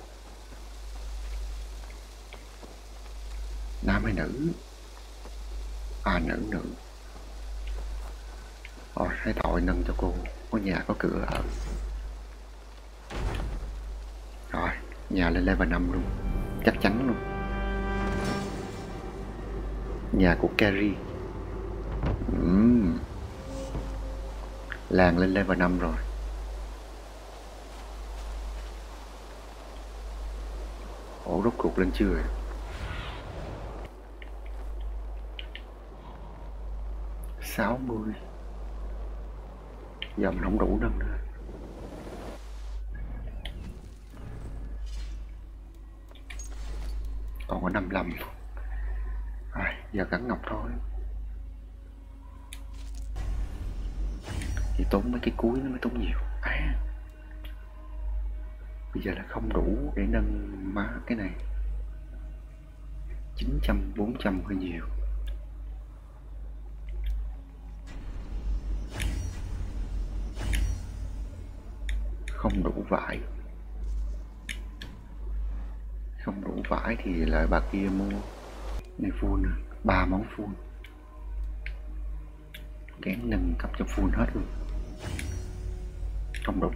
Speaker 1: Nam hay nữ? À, nữ nữ. Rồi thấy tội nâng cho cô. Có nhà có cửa ở. Rồi nhà lên level năm luôn. Chắc chắn luôn. Nhà của Carrie. uhm. Làng lên level năm rồi. Ủa rốt cuộc lên chưa? sáu mươi. Giờ mình không đủ nâng nữa. Còn có năm mươi lăm. À, giờ gắn ngọc thôi. Thì tốn mấy cái cuối nó mới tốn nhiều. À, bây giờ là không đủ để nâng má cái này. Chín trăm, bốn trăm hơi nhiều. Không đủ vải. Không đủ vải thì lại bà kia mua. Này full nè, ba món full. Kén nâng cấp cho full hết luôn. Không đủ.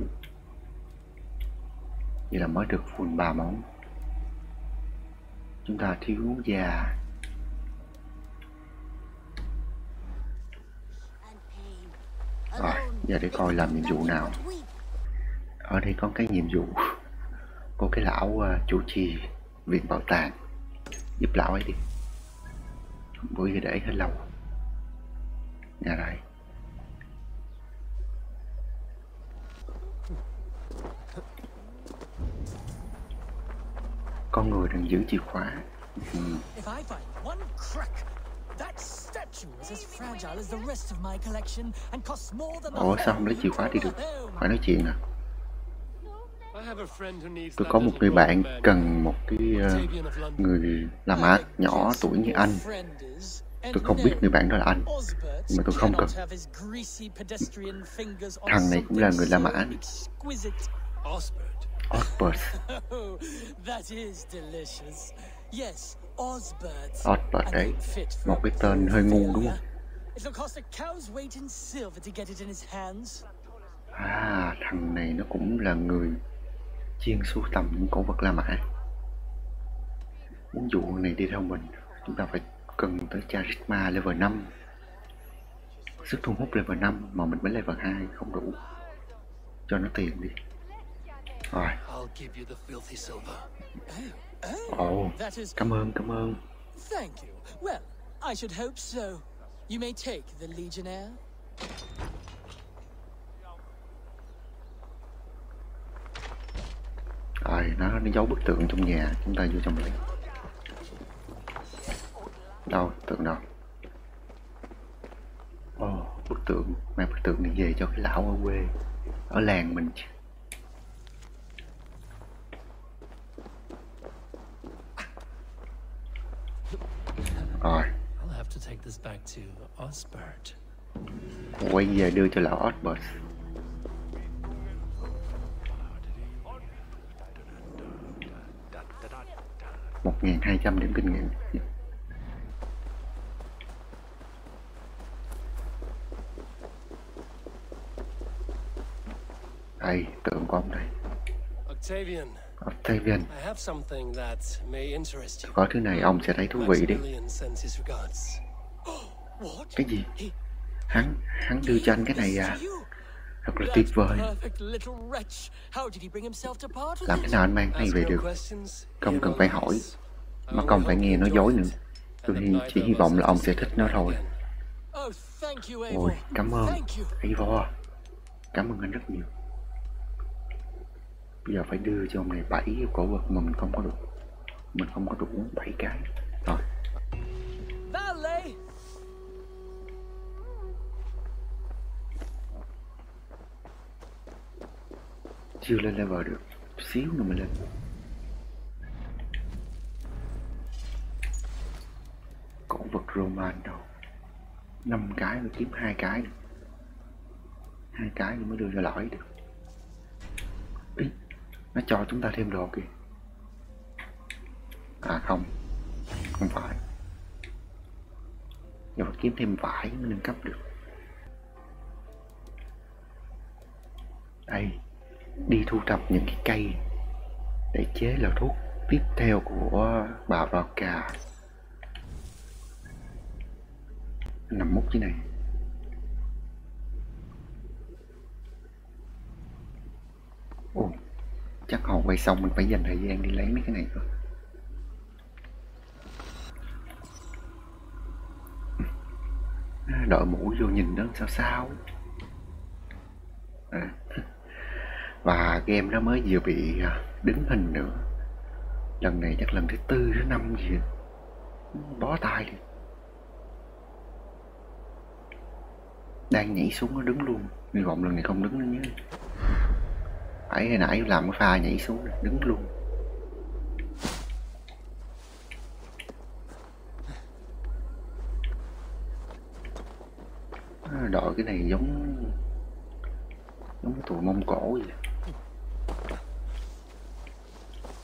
Speaker 1: Vậy là mới được full ba món. Chúng ta thiếu da. Rồi, giờ để coi làm nhiệm vụ nào. Ở đây có cái nhiệm vụ của cái lão uh, chủ trì viện bảo tàng. Giúp lão ấy đi. Bữa giờ để hết lâu. Nhà đây. Con người đang giữ chìa khóa. Ừ.
Speaker 7: If I find one crack, that statue is as fragile as the rest of my collection and costs more than.
Speaker 1: Ủa sao không lấy chìa khóa đi được? Phải nói chuyện nè. Tôi có một người bạn cần một cái uh, người làm art nhỏ tuổi như anh. Tôi không biết người bạn đó là anh, nhưng mà tôi không cần. Thằng này cũng là người làm art. Osbert. Osbert đấy. Một cái tên hơi ngu đúng không? À, thằng này nó cũng là người chuyên sưu tầm những cổ vật La Mã. Muốn dụ này đi theo mình, chúng ta phải cần tới Charisma level năm. Sức thu hút level năm mà mình mới level hai không đủ. Cho nó tiền đi. Rồi. Ồ, oh, cảm ơn, cảm ơn.
Speaker 7: Thank you. Well, I should hope so. You may take the Legionnaire.
Speaker 1: Rồi, nó, nó giấu bức tượng trong nhà, chúng ta vô trong lấy. Đâu, tượng đâu? Ồ, oh, bức tượng, mang bức tượng này về cho cái lão ở quê, ở làng mình chứ. Rồi. Quay về đưa cho lão Osbert. một nghìn hai trăm điểm kinh nghiệm. Đây, tượng của ông đây.
Speaker 3: Octavian.
Speaker 1: Octavian.
Speaker 3: I have something that may interest you.
Speaker 1: Có thứ này ông sẽ thấy thú vị đi. Cái gì? Hắn, hắn đưa cho anh cái này à? Thật là tuyệt vời. Làm thế nào anh mang cái này về được? Không cần phải hỏi, mà không phải nghe nói dối nữa. Tôi chỉ hy vọng là ông sẽ thích nó thôi. Ôi, cảm ơn Eivor. Cảm ơn anh rất nhiều. Bây giờ phải đưa cho ông này bảy cổ vật mà mình không có đủ. Mình không có đủ bảy cái. Rồi. Chưa lên level được, xíu nữa mới lên. Cổ vật Roman đâu? Năm cái rồi kiếm hai cái được. Hai cái rồi mới đưa ra lõi được. Ý, nó cho chúng ta thêm đồ kìa. À không, không phải. Giờ phải kiếm thêm vải mới nâng cấp được. Đây. Đi thu thập những cái cây để chế là thuốc tiếp theo của bà Barca. Nằm mút dưới này. Ồ, chắc hồi quay xong mình phải dành thời gian đi lấy mấy cái này thôi. Đội mũ vô nhìn nó sao sao. À. Và game nó mới vừa bị đứng hình nữa. Lần này chắc lần thứ tư thứ năm gì. Bó tay đi. Đang nhảy xuống nó đứng luôn. Hy vọng lần này không đứng nữa nhé. Phải hồi nãy làm cái pha nhảy xuống đứng luôn. Đội cái này giống giống cái tụi Mông Cổ vậy.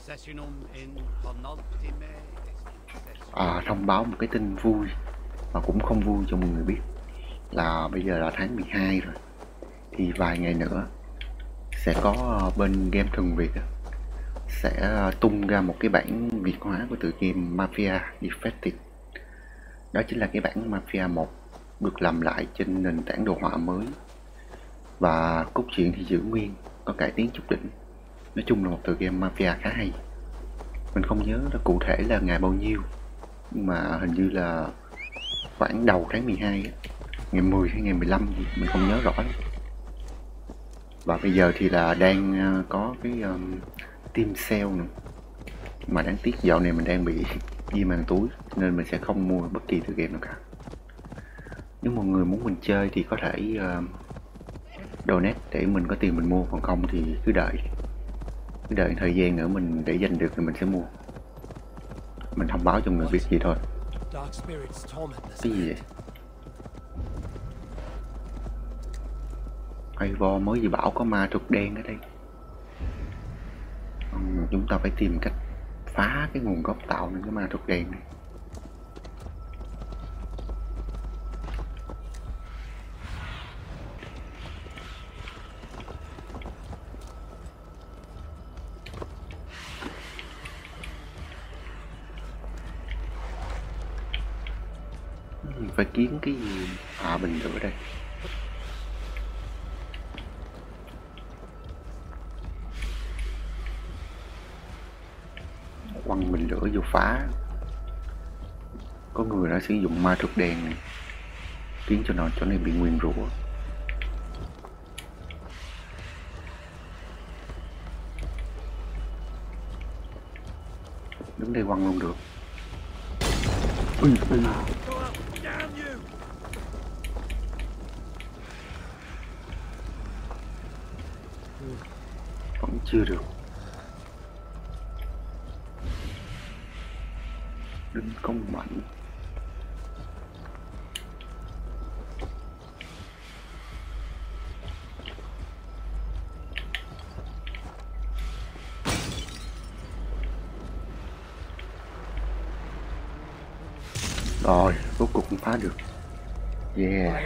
Speaker 4: Sessionum in penultime.
Speaker 1: À, thông báo một cái tin vui và cũng không vui cho mọi người biết là bây giờ là tháng mười hai rồi, thì vài ngày nữa sẽ có bên game thuần Việt sẽ tung ra một cái bản Việt hóa của tựa game Mafia Defected. Đó chính là cái bản Mafia một được làm lại trên nền tảng đồ họa mới, và cốt truyện thì giữ nguyên, có cải tiến chút đỉnh. Nói chung là một tựa game Mafia khá hay. Mình không nhớ là cụ thể là ngày bao nhiêu, nhưng mà hình như là khoảng đầu tháng mười hai, ngày mười hay ngày mười lăm gì, mình không nhớ rõ lắm. Và bây giờ thì là đang có cái um, team sale nữa, mà đáng tiếc dạo này mình đang bị di màn túi nên mình sẽ không mua bất kỳ tựa game nào cả. Nếu mọi người muốn mình chơi thì có thể uh, donate để mình có tiền mình mua, còn không thì cứ đợi cứ đợi thời gian nữa mình để dành được thì mình sẽ mua. Mình thông báo cho mọi người biết gì thôi. Cái gì vậy? Ivor mới gì bảo có ma thuật đen ở đây. Ừ, chúng ta phải tìm cách phá cái nguồn gốc tạo nên cái ma thuật đen này. Phải kiếm cái gì? À, bình lửa đây. Quăng bình lửa vô phá. Có người đã sử dụng ma thuật đen này khiến cho nó chỗ này bị nguyền rủa. Đứng đây quăng luôn được. Ui, ui. Vẫn chưa được. Đừng công mạnh. Rồi, rốt cuộc cũng phá được. Yeah.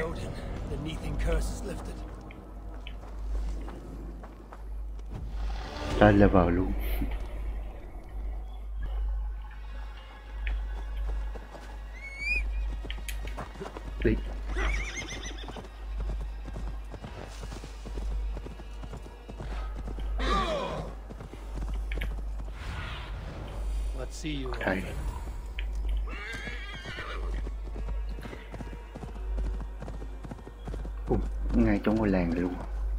Speaker 1: Lên level luôn. Đi. Đây. Ủa, ngay trong ngôi làng này luôn.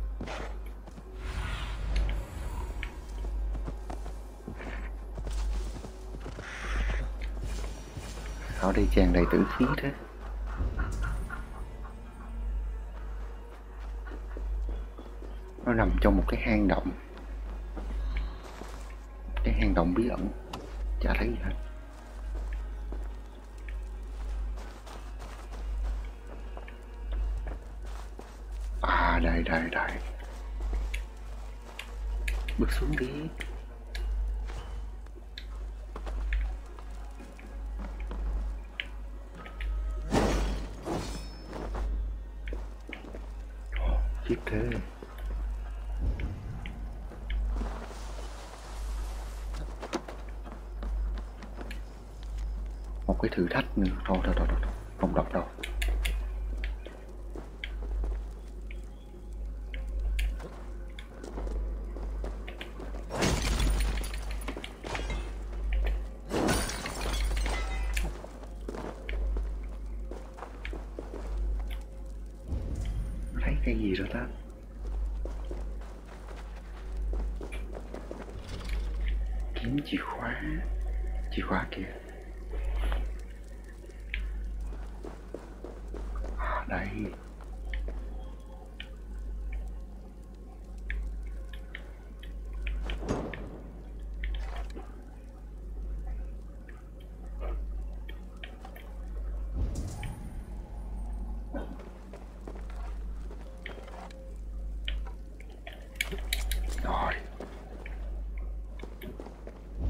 Speaker 1: Ở đây tràn đầy tử khí thế. Nó nằm trong một cái hang động. Cái hang động bí ẩn. Chả thấy gì hết. À, đây đây đây. Bước xuống đi. Chiếc thế. Một cái thử thách nữa. Thôi thôi thôi, thôi. Không đọc đâu. Thấy cái gì rồi ta? Kiếm chìa khóa. Chìa khóa kìa. À, đây. Rồi.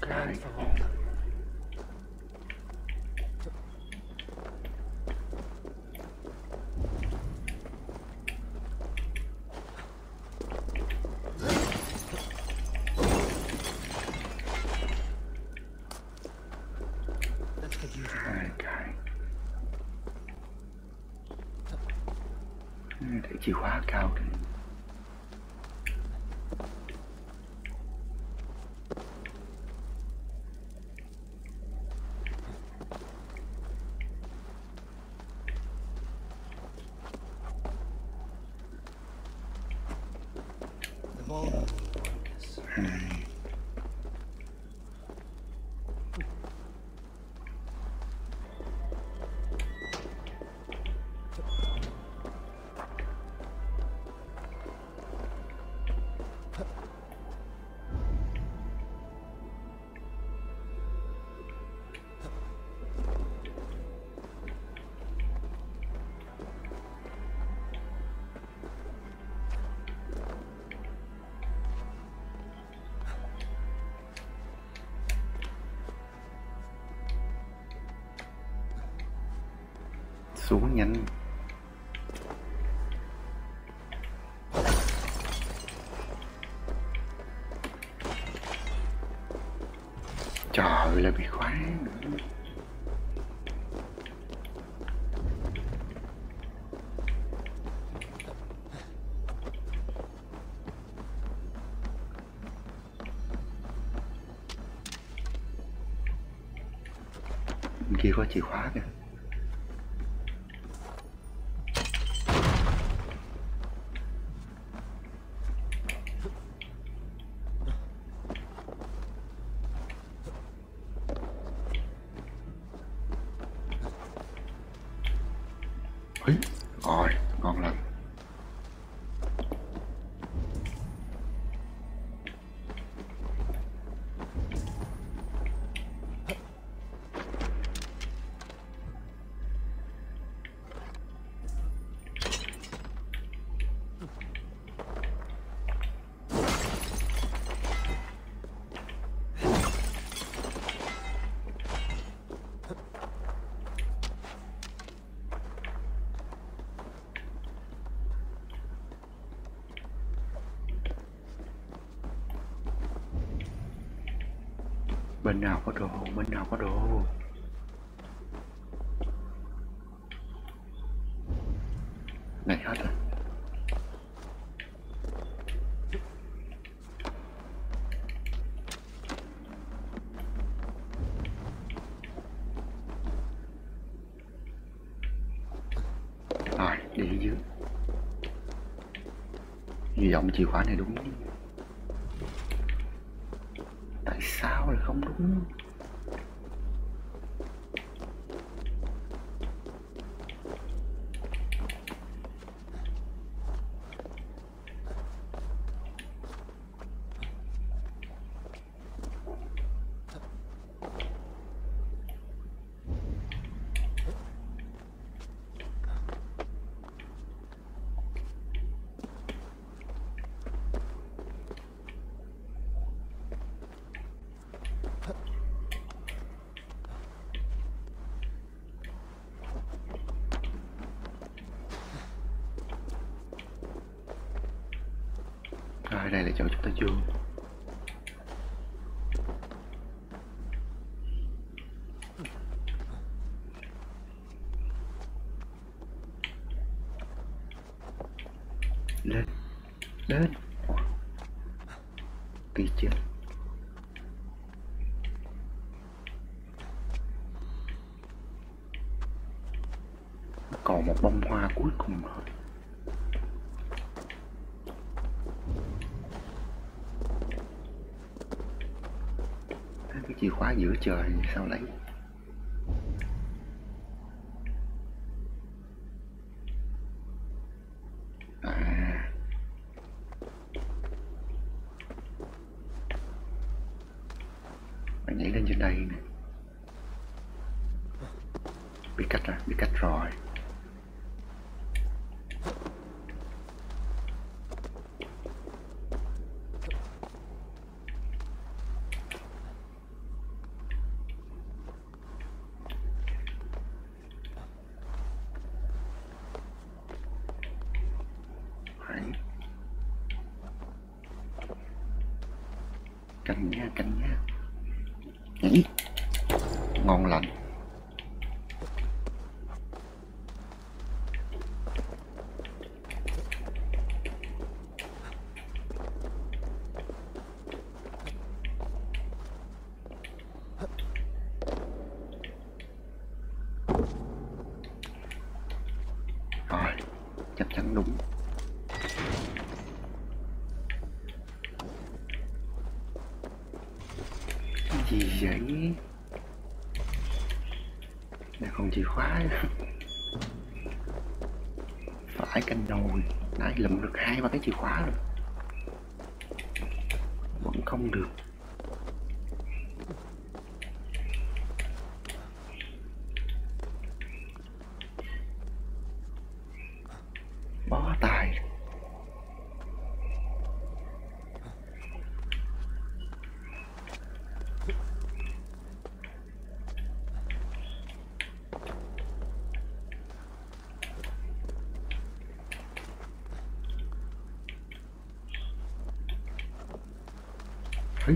Speaker 1: cài.
Speaker 3: Plans for Volta. Let's get using it.
Speaker 1: Hai cái. Để chìa khóa cao kìa.
Speaker 3: The ball will work this.
Speaker 1: Hai. Xuống nhanh. Trời, lại bị khóa nữa. Bên kia có chìa khóa kìa. Ấy, rồi, ngon lành. Bên nào có đồ, bên nào có đồ. Này hết rồi. Rồi, đi ở dưới. Hy vọng chìa khóa này đúng. Tại sao lại không đúng? Rồi, đây là chỗ chúng ta vô. Lên, lên. Kỳ chưa? Còn một bông hoa cuối cùng thôi. Cái chìa khóa giữa trời sao lấy? À, phải nhảy lên trên đây nè. Biết cách rồi, biết cách rồi. Canh nha, canh nha. Nhảy. Ngon lành. Rồi, chắc chắn đúng. Cái gì vậy? Này còn chìa khóa nữa. Phải canh nồi. Nãy lụm được hai ba cái chìa khóa rồi. Vẫn không được. Bó tay. Ấy.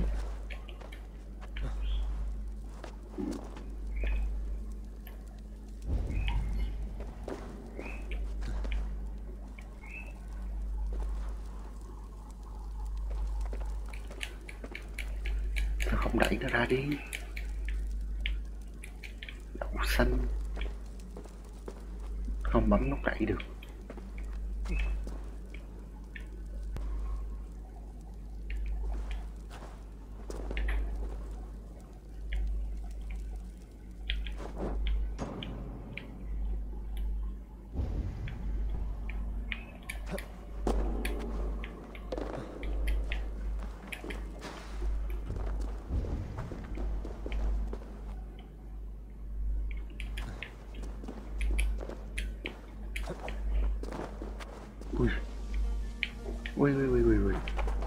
Speaker 1: Sao không đẩy nó ra đi? Đậu xanh. Không bấm nút đẩy được. Ui. Ui ui ui ui ui.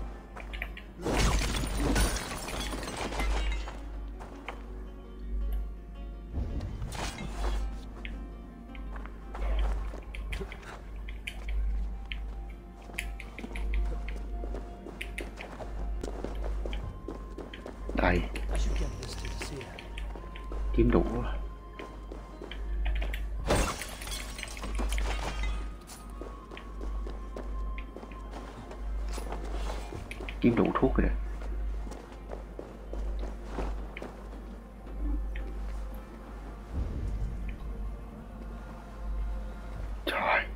Speaker 1: Đây,
Speaker 3: I should get Misty to see her.
Speaker 1: kiếm đủ rồi. Kiếm đủ thuốc rồi đấy. Trời.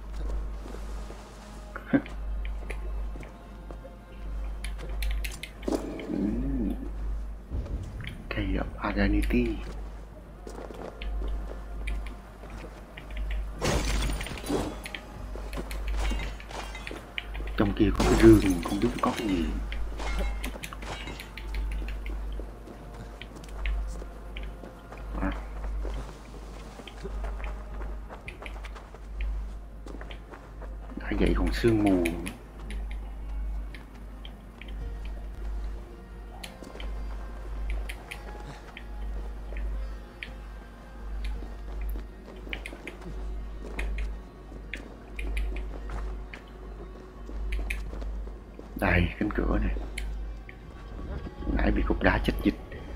Speaker 1: Ừm. Cây of Aranity. Trong kia có cái rương, không biết có cái gì. À. Đã vậy còn sương mù. Đây, cánh cửa này. Nãy bị cục đá chết dịch.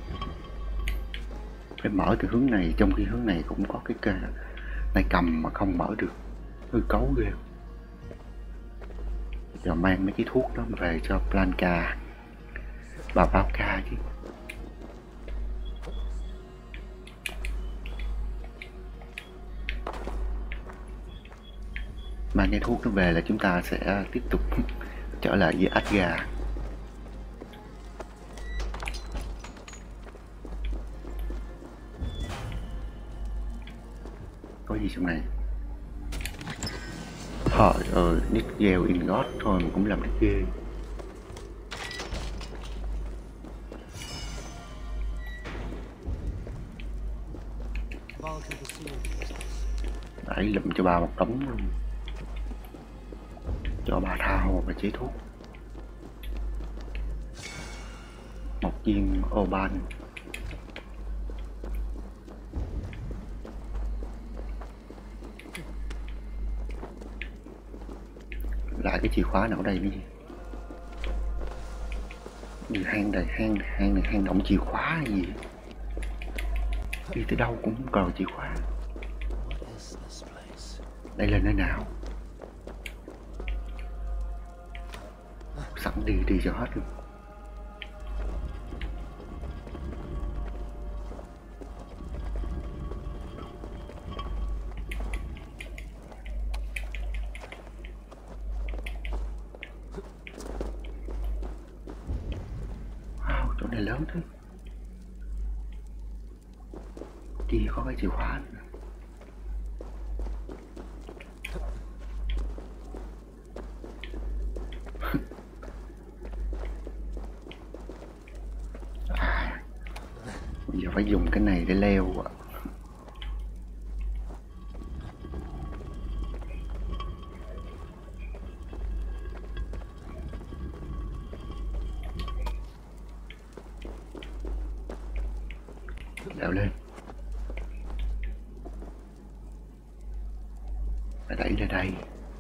Speaker 1: Phải mở từ hướng này, trong khi hướng này cũng có cái cây này cầm mà không mở được. Hư cấu ghê. Giờ mang mấy cái thuốc đó về cho Blanca. Bà Blanca chứ. Mang cái thuốc nó về là chúng ta sẽ tiếp tục trở lại với Asgard. Có gì trong này? Trời ơi, Nigel Ingot thôi mà cũng làm được ghê. Đấy, lụm cho bà một đống luôn. Cho bà thao và chế thuốc. Một viên Oban. Lại cái chìa khóa nào ở đây nữa gì? Như hang này, hang hang này hang động chìa khóa hay gì? Đi tới đâu cũng không cần chìa khóa. Đây là nơi nào? Sẵn đi đi cho hết luôn. Wow, chỗ này lớn thế. Đi có cái chìa khóa nữa. À, giờ phải dùng cái này để leo ạ. Leo lên. Phải đẩy ra đây.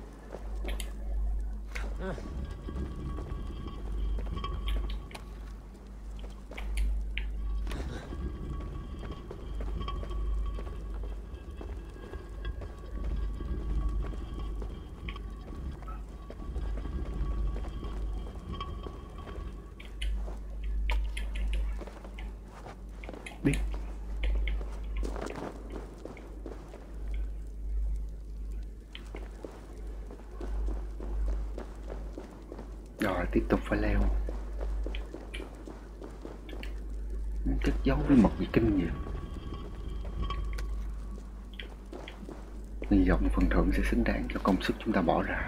Speaker 1: Biết. Rồi tiếp tục phải leo. Cất giấu bí mật gì kinh vậy? Hy vọng phần thưởng sẽ xứng đáng cho công sức chúng ta bỏ ra.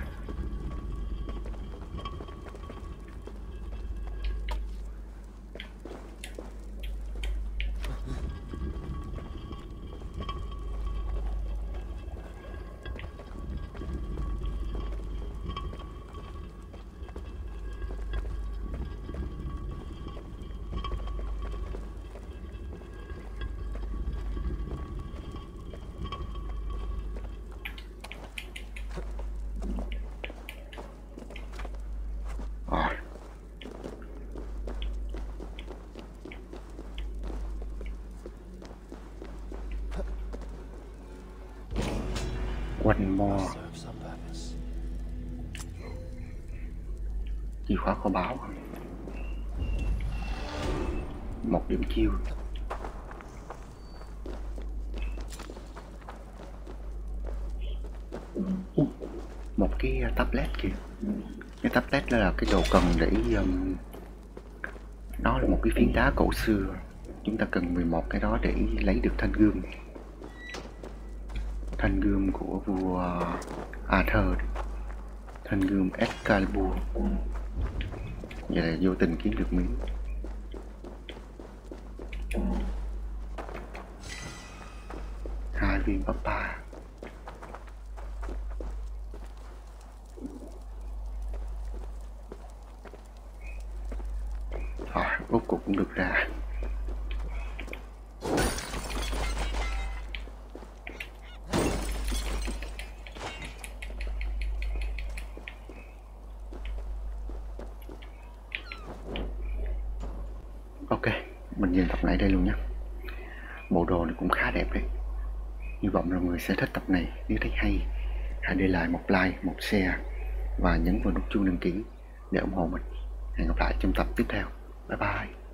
Speaker 1: Rồi. One more. Chìa khóa kho báu. Một điểm chiêu. Uh, một cái tablet kìa. Cái tablet đó là cái đồ cần để um, nó là một cái phiến đá cổ xưa. Chúng ta cần mười một cái đó để lấy được thanh gươm. Thanh gươm của vua Arthur. Thanh gươm Excalibur. Vậy là vô tình kiếm được miếng. Hai viên papa. Rồi, rốt cuộc cũng được ra. Ok, mình nhìn tập này đây luôn nhé. Bộ đồ này cũng khá đẹp đấy. Hy vọng là mọi người sẽ thích tập này. Nếu thấy hay, hãy để lại một like, một share và nhấn vào nút chuông đăng ký để ủng hộ mình. Hẹn gặp lại trong tập tiếp theo. Bye bye.